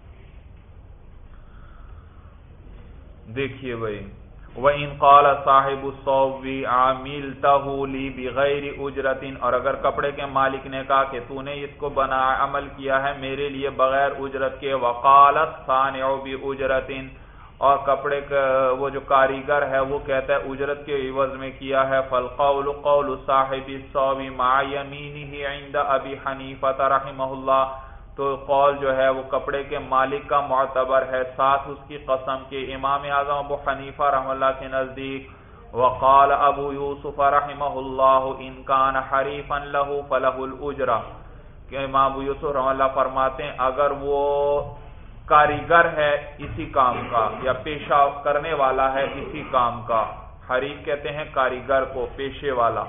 S1: دیکھیے بھائی، وَإِنْ قَالَ صَاحِبُ الصَّوْبِ عَمِلْتَهُ لِي بِغَيْرِ أُجْرَةٍ، اور اگر کپڑے کے مالک نے کہا کہ تو نے اس کو عمل کیا ہے میرے لیے بغیر اجرت کے، وَقَالَ الصَّانِعُ بِأُجْرَةٍ، اور کپڑے کا وہ جو کاریگر ہے وہ کہتا ہے اجرت کے عوض میں کیا ہے، فَالْقَوْلُ قَوْلُ صَاحِبِ الصَّوْبِ مَعَ يَمِينِهِ عِنْدَ أَبِي حَنِيفَةَ رَحِمَهُ اللَّهُ، تو قول جو ہے وہ کپڑے کے مالک کا معتبر ہے ساتھ اس کی قسم کے امام اعظم ابو حنیفہ رحمہ اللہ کے نزدیک۔ وقال ابو یوسف رحمہ اللہ ان کان حریفا له فله الاجرہ، کہ امام ابو یوسف رحمہ اللہ فرماتے ہیں اگر وہ کاریگر ہے اسی کام کا یا پیشہ کرنے والا ہے اسی کام کا، حریف کہتے ہیں کاریگر کو، پیشے والا،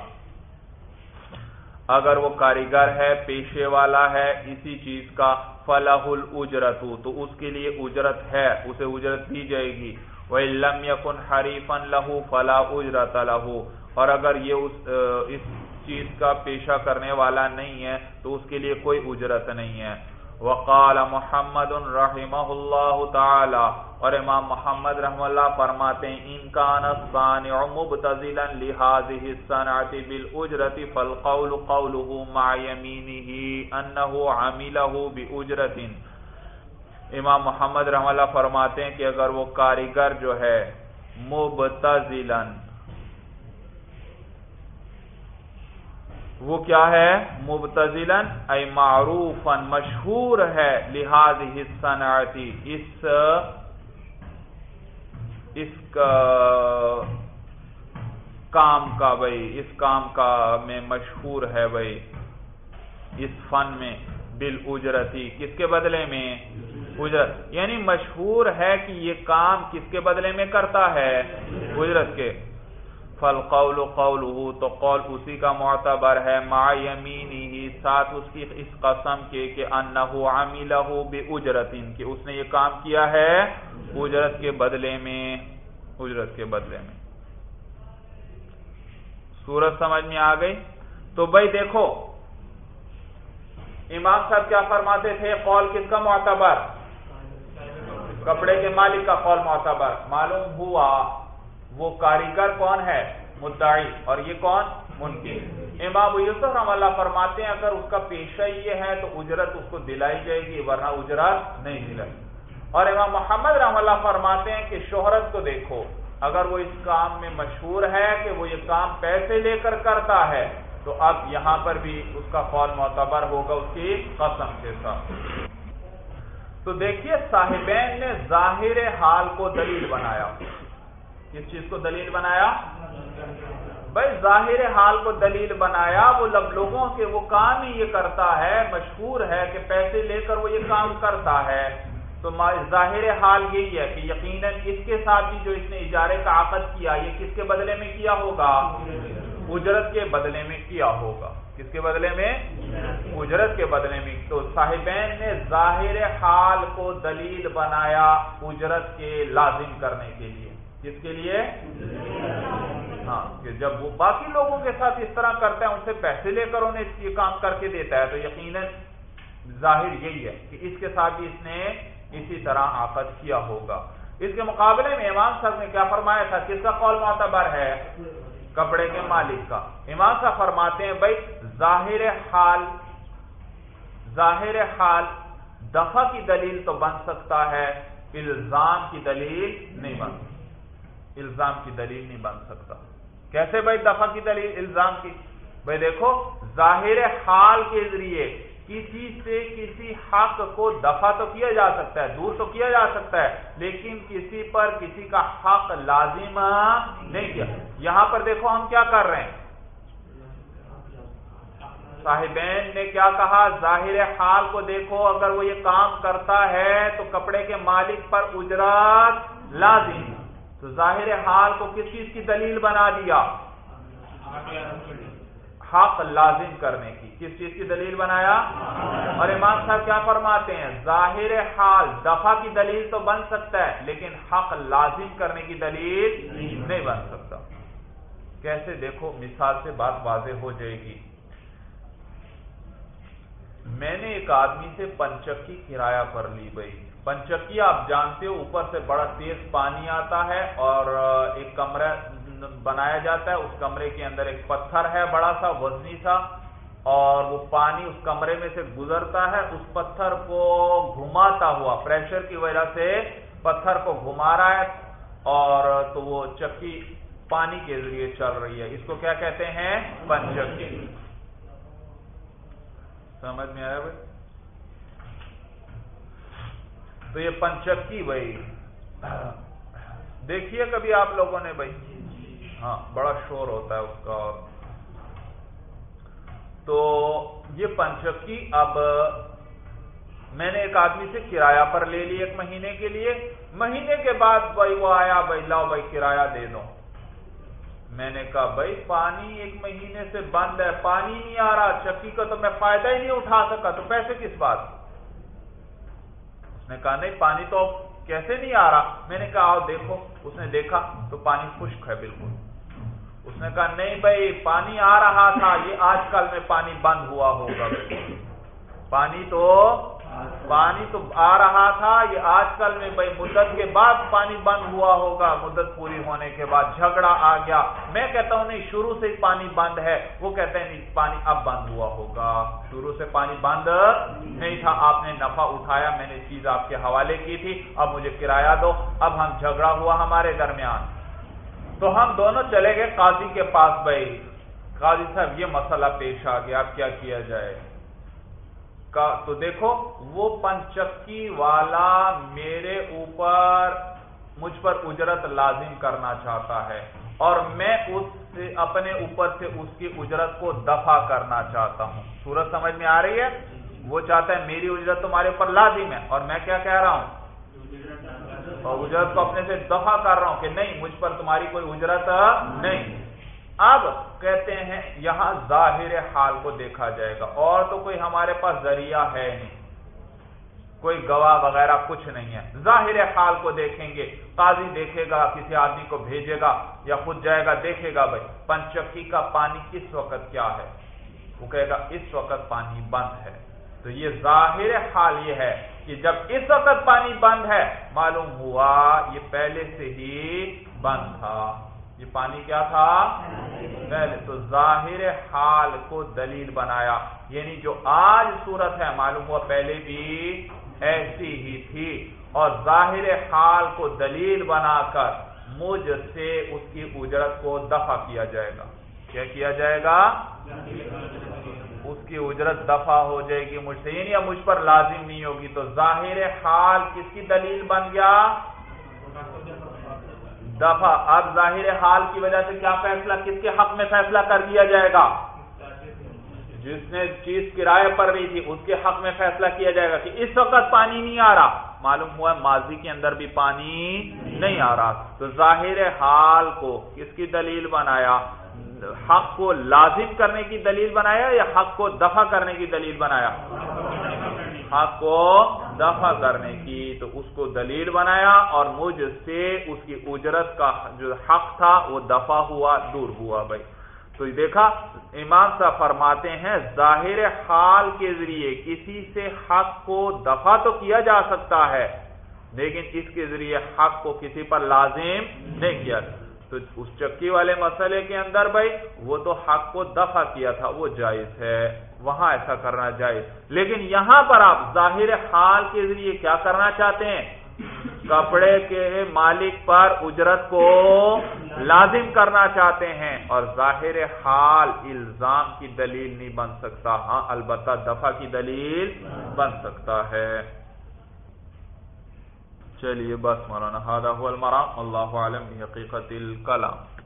S1: اگر وہ کاریگر ہے پیشے والا ہے اسی چیز کا، فَلَهُ الْأُجْرَةُ، تو اس کے لیے اجرت ہے، اسے اجرت دی جائے گی۔ وَإِن لَّمْ يَكُنْ حَرِيفًا لَّهُ فَلَا أُجْرَةَ لَهُ، اور اگر یہ اس چیز کا پیشہ کرنے والا نہیں ہے تو اس کے لیے کوئی اجرت نہیں ہے۔ وقال محمد رحمہ اللہ تعالی، اور امام محمد رحمہ اللہ فرماتے ہیں ان کان الصانع مبتذلا لهذه الصنعة بالأجرة فالقول قوله مع يمينه انه عمله بأجرة، امام محمد رحمہ اللہ فرماتے ہیں کہ اگر وہ کاریگر جو ہے مبتذلا، وہ کیا ہے، مبتذلا ای معروفا، مشہور ہے، لهذه الصنعة، اس کام کا بھائی، اس کام کا میں مشہور ہے بھائی، اس فن میں، بالاجرتی، کس کے بدلے میں، اجرت، یعنی مشہور ہے کہ یہ کام کس کے بدلے میں کرتا ہے، اجرت کے۔ فالقول قوله، تو قول اسی کا معتبر ہے، مع یمینہ، ساتھ اس کی اس قسم کے کہ انہ عملہ باجرۃ، کہ اس نے یہ کام کیا ہے اجرت کے بدلے میں، اجرت کے بدلے میں۔ صورت سمجھ میں آ گئی؟ تو بھائی دیکھو امام صاحب کیا فرماتے تھے، قول کس کا معتبر، کپڑے کے مالک کا قول معتبر، معلوم ہوا وہ کاریگر کون ہے، مدعی، اور یہ کون، منکر۔ امام یوسف رحمہ اللہ فرماتے ہیں اگر اس کا پیشہ یہ ہے تو اجرت اس کو دلائی جائے گی، ورنہ اجرت نہیں دلائی۔ اور امام محمد رحمہ اللہ فرماتے ہیں کہ شہرت کو دیکھو، اگر وہ اس کام میں مشہور ہے کہ وہ یہ کام پیسے لے کر کرتا ہے تو اب یہاں پر بھی اس کا قول معتبر ہوگا اس کی قسم کے ساتھ۔ تو دیکھیے صاحبین نے ظاہر حال کو دلیل بنایا، کس چیز کو دلیل بنایا، بھائی ظاہر حال کو دلیل بنایا، وہ لوگوں کے وہ کام ہی یہ کرتا ہے، مشہور ہے کہ پیسے لے کر وہ یہ کام کرتا ہے، تو ظاہر حال یہی ہے کہ یقیناً اس کے ساتھ بھی جو اس نے اجارے کا عقد کیا یہ کس کے بدلے میں کیا ہوگا، اجرت کے بدلے میں کیا ہوگا، کس کے بدلے میں، اجرت کے بدلے میں۔ تو صاحبین نے ظاہر حال کو دلیل بنایا اجرت کے لازم کرنے کے لیے، کس کے لیے، ہاں، کہ جب وہ باقی لوگوں کے ساتھ اس طرح کرتا ہے، ان سے پیسے لے کر انہیں یہ کام کر کے دیتا ہے، تو یقیناً ظاہر یہی ہے کہ اس کے ساتھ بھی اس نے اسی طرح عقد کیا ہوگا۔ اس کے مقابلے میں امام صاحب نے کیا فرمایا تھا، کس کا قول معتبر ہے، کپڑے کے مالک کا۔ امام صاحب فرماتے ہیں بھائی ظاہر حال دفع کی دلیل تو بن سکتا ہے، الزام کی دلیل نہیں بن سکتی۔ الزام کی دلیل نہیں بن سکتا. کیسے بھائی دفع کی دلیل الزام کی؟ بھائی دیکھو ظاہر حال کے ذریعے کسی سے کسی حق کو دفع تو کیا جا سکتا ہے، دور تو کیا جا سکتا ہے، لیکن کسی پر کسی کا حق لازم نہیں کیا. یہاں پر دیکھو ہم کیا کر رہے ہیں، صاحبین نے کیا کہا، ظاہر حال کو دیکھو، اگر وہ یہ کام کرتا ہے تو کپڑے کے مالک پر اجرت لازم. تو ظاہر حال کو کس چیز کی دلیل بنا دیا؟ حق لازم کرنے کی. کس چیز کی دلیل بنایا؟ اور امام صاحب کیا فرماتے ہیں، ظاہر حال دفع کی دلیل تو بن سکتا ہے لیکن حق لازم کرنے کی دلیل نہیں بن سکتا. کیسے؟ دیکھو مثال سے بات واضح ہو جائے گی. میں نے ایک آدمی سے پنچکی کرایہ پر لی. بھائی پنچکی آپ جانتے ہو اوپر سے بڑا تیز پانی آتا ہے اور ایک کمرہ بنایا جاتا ہے، اس کمرے کے اندر ایک پتھر ہے بڑا سا وزنی سا، اور وہ پانی اس کمرے میں سے گزرتا ہے، اس پتھر کو گھماتا ہوا پریشر کی وجہ سے پتھر کو گھما رہا ہے، اور تو وہ چکی پانی کے ذریعے چل رہی ہے. اس کو کیا کہتے ہیں؟ پنچکی. سمجھ میں آیا بھائی؟ تو یہ پنچکی بھائی دیکھیے کبھی آپ لوگوں نے بھائی، ہاں بڑا شور ہوتا ہے اس کا. تو یہ پنچکی اب میں نے ایک آدمی سے کرایہ پر لے لی 1 مہینے کے لیے. مہینے کے بعد بھائی وہ آیا، بھائی لاؤ بھائی کرایہ دے دو. میں نے کہا بھائی پانی 1 مہینے سے بند ہے، پانی نہیں آ رہا، چکی کا تو میں فائدہ ہی نہیں اٹھا سکا، تو پیسے کس بات؟ اس نے کہا نہیں پانی تو کیسے نہیں آ رہا. میں نے کہا آؤ دیکھو. اس نے دیکھا تو پانی خشک ہے بالکل. اس نے کہا نہیں بھائی پانی آ رہا تھا، یہ آج کل میں پانی بند ہوا ہوگا. پانی تو آ رہا تھا، یہ آج کل میں بھائی مدت کے بعد پانی بند ہوا ہوگا، مدت پوری ہونے کے بعد جھگڑا آ گیا. میں کہتا ہوں نہیں شروع سے ہی پانی بند ہے. وہ کہتے ہیں نہیں پانی اب بند ہوا ہوگا، شروع سے پانی بند نہیں تھا، آپ نے نفع اٹھایا، میں نے چیز آپ کے حوالے کی تھی، اب مجھے کرایہ دو. اب ہم جھگڑا ہوا ہمارے درمیان، تو ہم دونوں چلے گئے قاضی کے پاس. بھائی قاضی صاحب یہ مسئلہ پیش آ گیا، اب کیا کیا جائے؟ تو دیکھو وہ پنچکی والا میرے اوپر مجھ پر اجرت لازم کرنا چاہتا ہے، اور میں اس سے اپنے اوپر سے اس کی اجرت کو دفع کرنا چاہتا ہوں. صورت سمجھ میں آ رہی ہے؟ وہ چاہتا ہے میری اجرت تمہارے اوپر لازم ہے، اور میں کیا کہہ رہا ہوں، اور اجرت کو اپنے سے دفع کر رہا ہوں کہ نہیں مجھ پر تمہاری کوئی اجرت نہیں. اب کہتے ہیں یہاں ظاہر حال کو دیکھا جائے گا، اور تو کوئی ہمارے پاس ذریعہ ہے نہیں، کوئی گواہ وغیرہ کچھ نہیں ہے. ظاہر حال کو دیکھیں گے، قاضی دیکھے گا، کسی آدمی کو بھیجے گا یا خود جائے گا دیکھے گا بھائی پنچکی کا پانی اس وقت کیا ہے، وہ کہے گا اس وقت پانی بند ہے. تو یہ ظاہر حال یہ ہے کہ جب اس وقت پانی بند ہے معلوم ہوا یہ پہلے سے ہی بند تھا. یہ پانی کیا تھا؟ پہلے. تو ظاہر حال کو دلیل بنایا، یعنی جو آج صورت ہے معلوم ہوا پہلے بھی ایسی ہی تھی، اور ظاہر حال کو دلیل بنا کر مجھ سے اس کی اجرت کو دفع کیا جائے گا. کیا کیا جائے گا؟ اس کی اجرت دفع ہو جائے گی مجھ سے، یعنی اب مجھ پر لازم نہیں ہوگی. تو ظاہر حال کس کی دلیل بن گیا؟ دفع. اب ظاہر حال کی وجہ سے کیا فیصلہ، کس کے حق میں فیصلہ کر دیا جائے گا؟ جس نے چیز کرائے پر لی تھی اس کے حق میں فیصلہ کیا جائے گا کہ اس وقت پانی نہیں آ رہا. معلوم ہوا ماضی کے اندر بھی پانی نہیں آ رہا. تو ظاہر حال کو کس کی دلیل بنایا؟ حق کو لازم کرنے کی دلیل بنایا یا حق کو دفع کرنے کی دلیل بنایا؟ حق کو دفع کرنے کی. تو اس کو دلیل بنایا اور مجھ سے اس کی اجرت کا جو حق تھا وہ دفع ہوا، دور ہوا. بھائی تو دیکھا امام صاحب فرماتے ہیں ظاہر حال کے ذریعے کسی سے حق کو دفع تو کیا جا سکتا ہے لیکن اس کے ذریعے حق کو کسی پر لازم نہیں کیا. تو اس چکی والے مسئلے کے اندر بھائی وہ تو حق کو دفع کیا تھا، وہ جائز ہے، وہاں ایسا کرنا جائز. لیکن یہاں پر آپ ظاہر حال کے ذریعے کیا کرنا چاہتے ہیں؟ کپڑے کے مالک پر اجرت کو لازم کرنا چاہتے ہیں، اور ظاہر حال الزام کی دلیل نہیں بن سکتا، ہاں البتہ دفع کی دلیل بن سکتا ہے۔ چلیے بس مولانا، ھذا ھو المرام، اللہ اعلم بحقیقت الکلام۔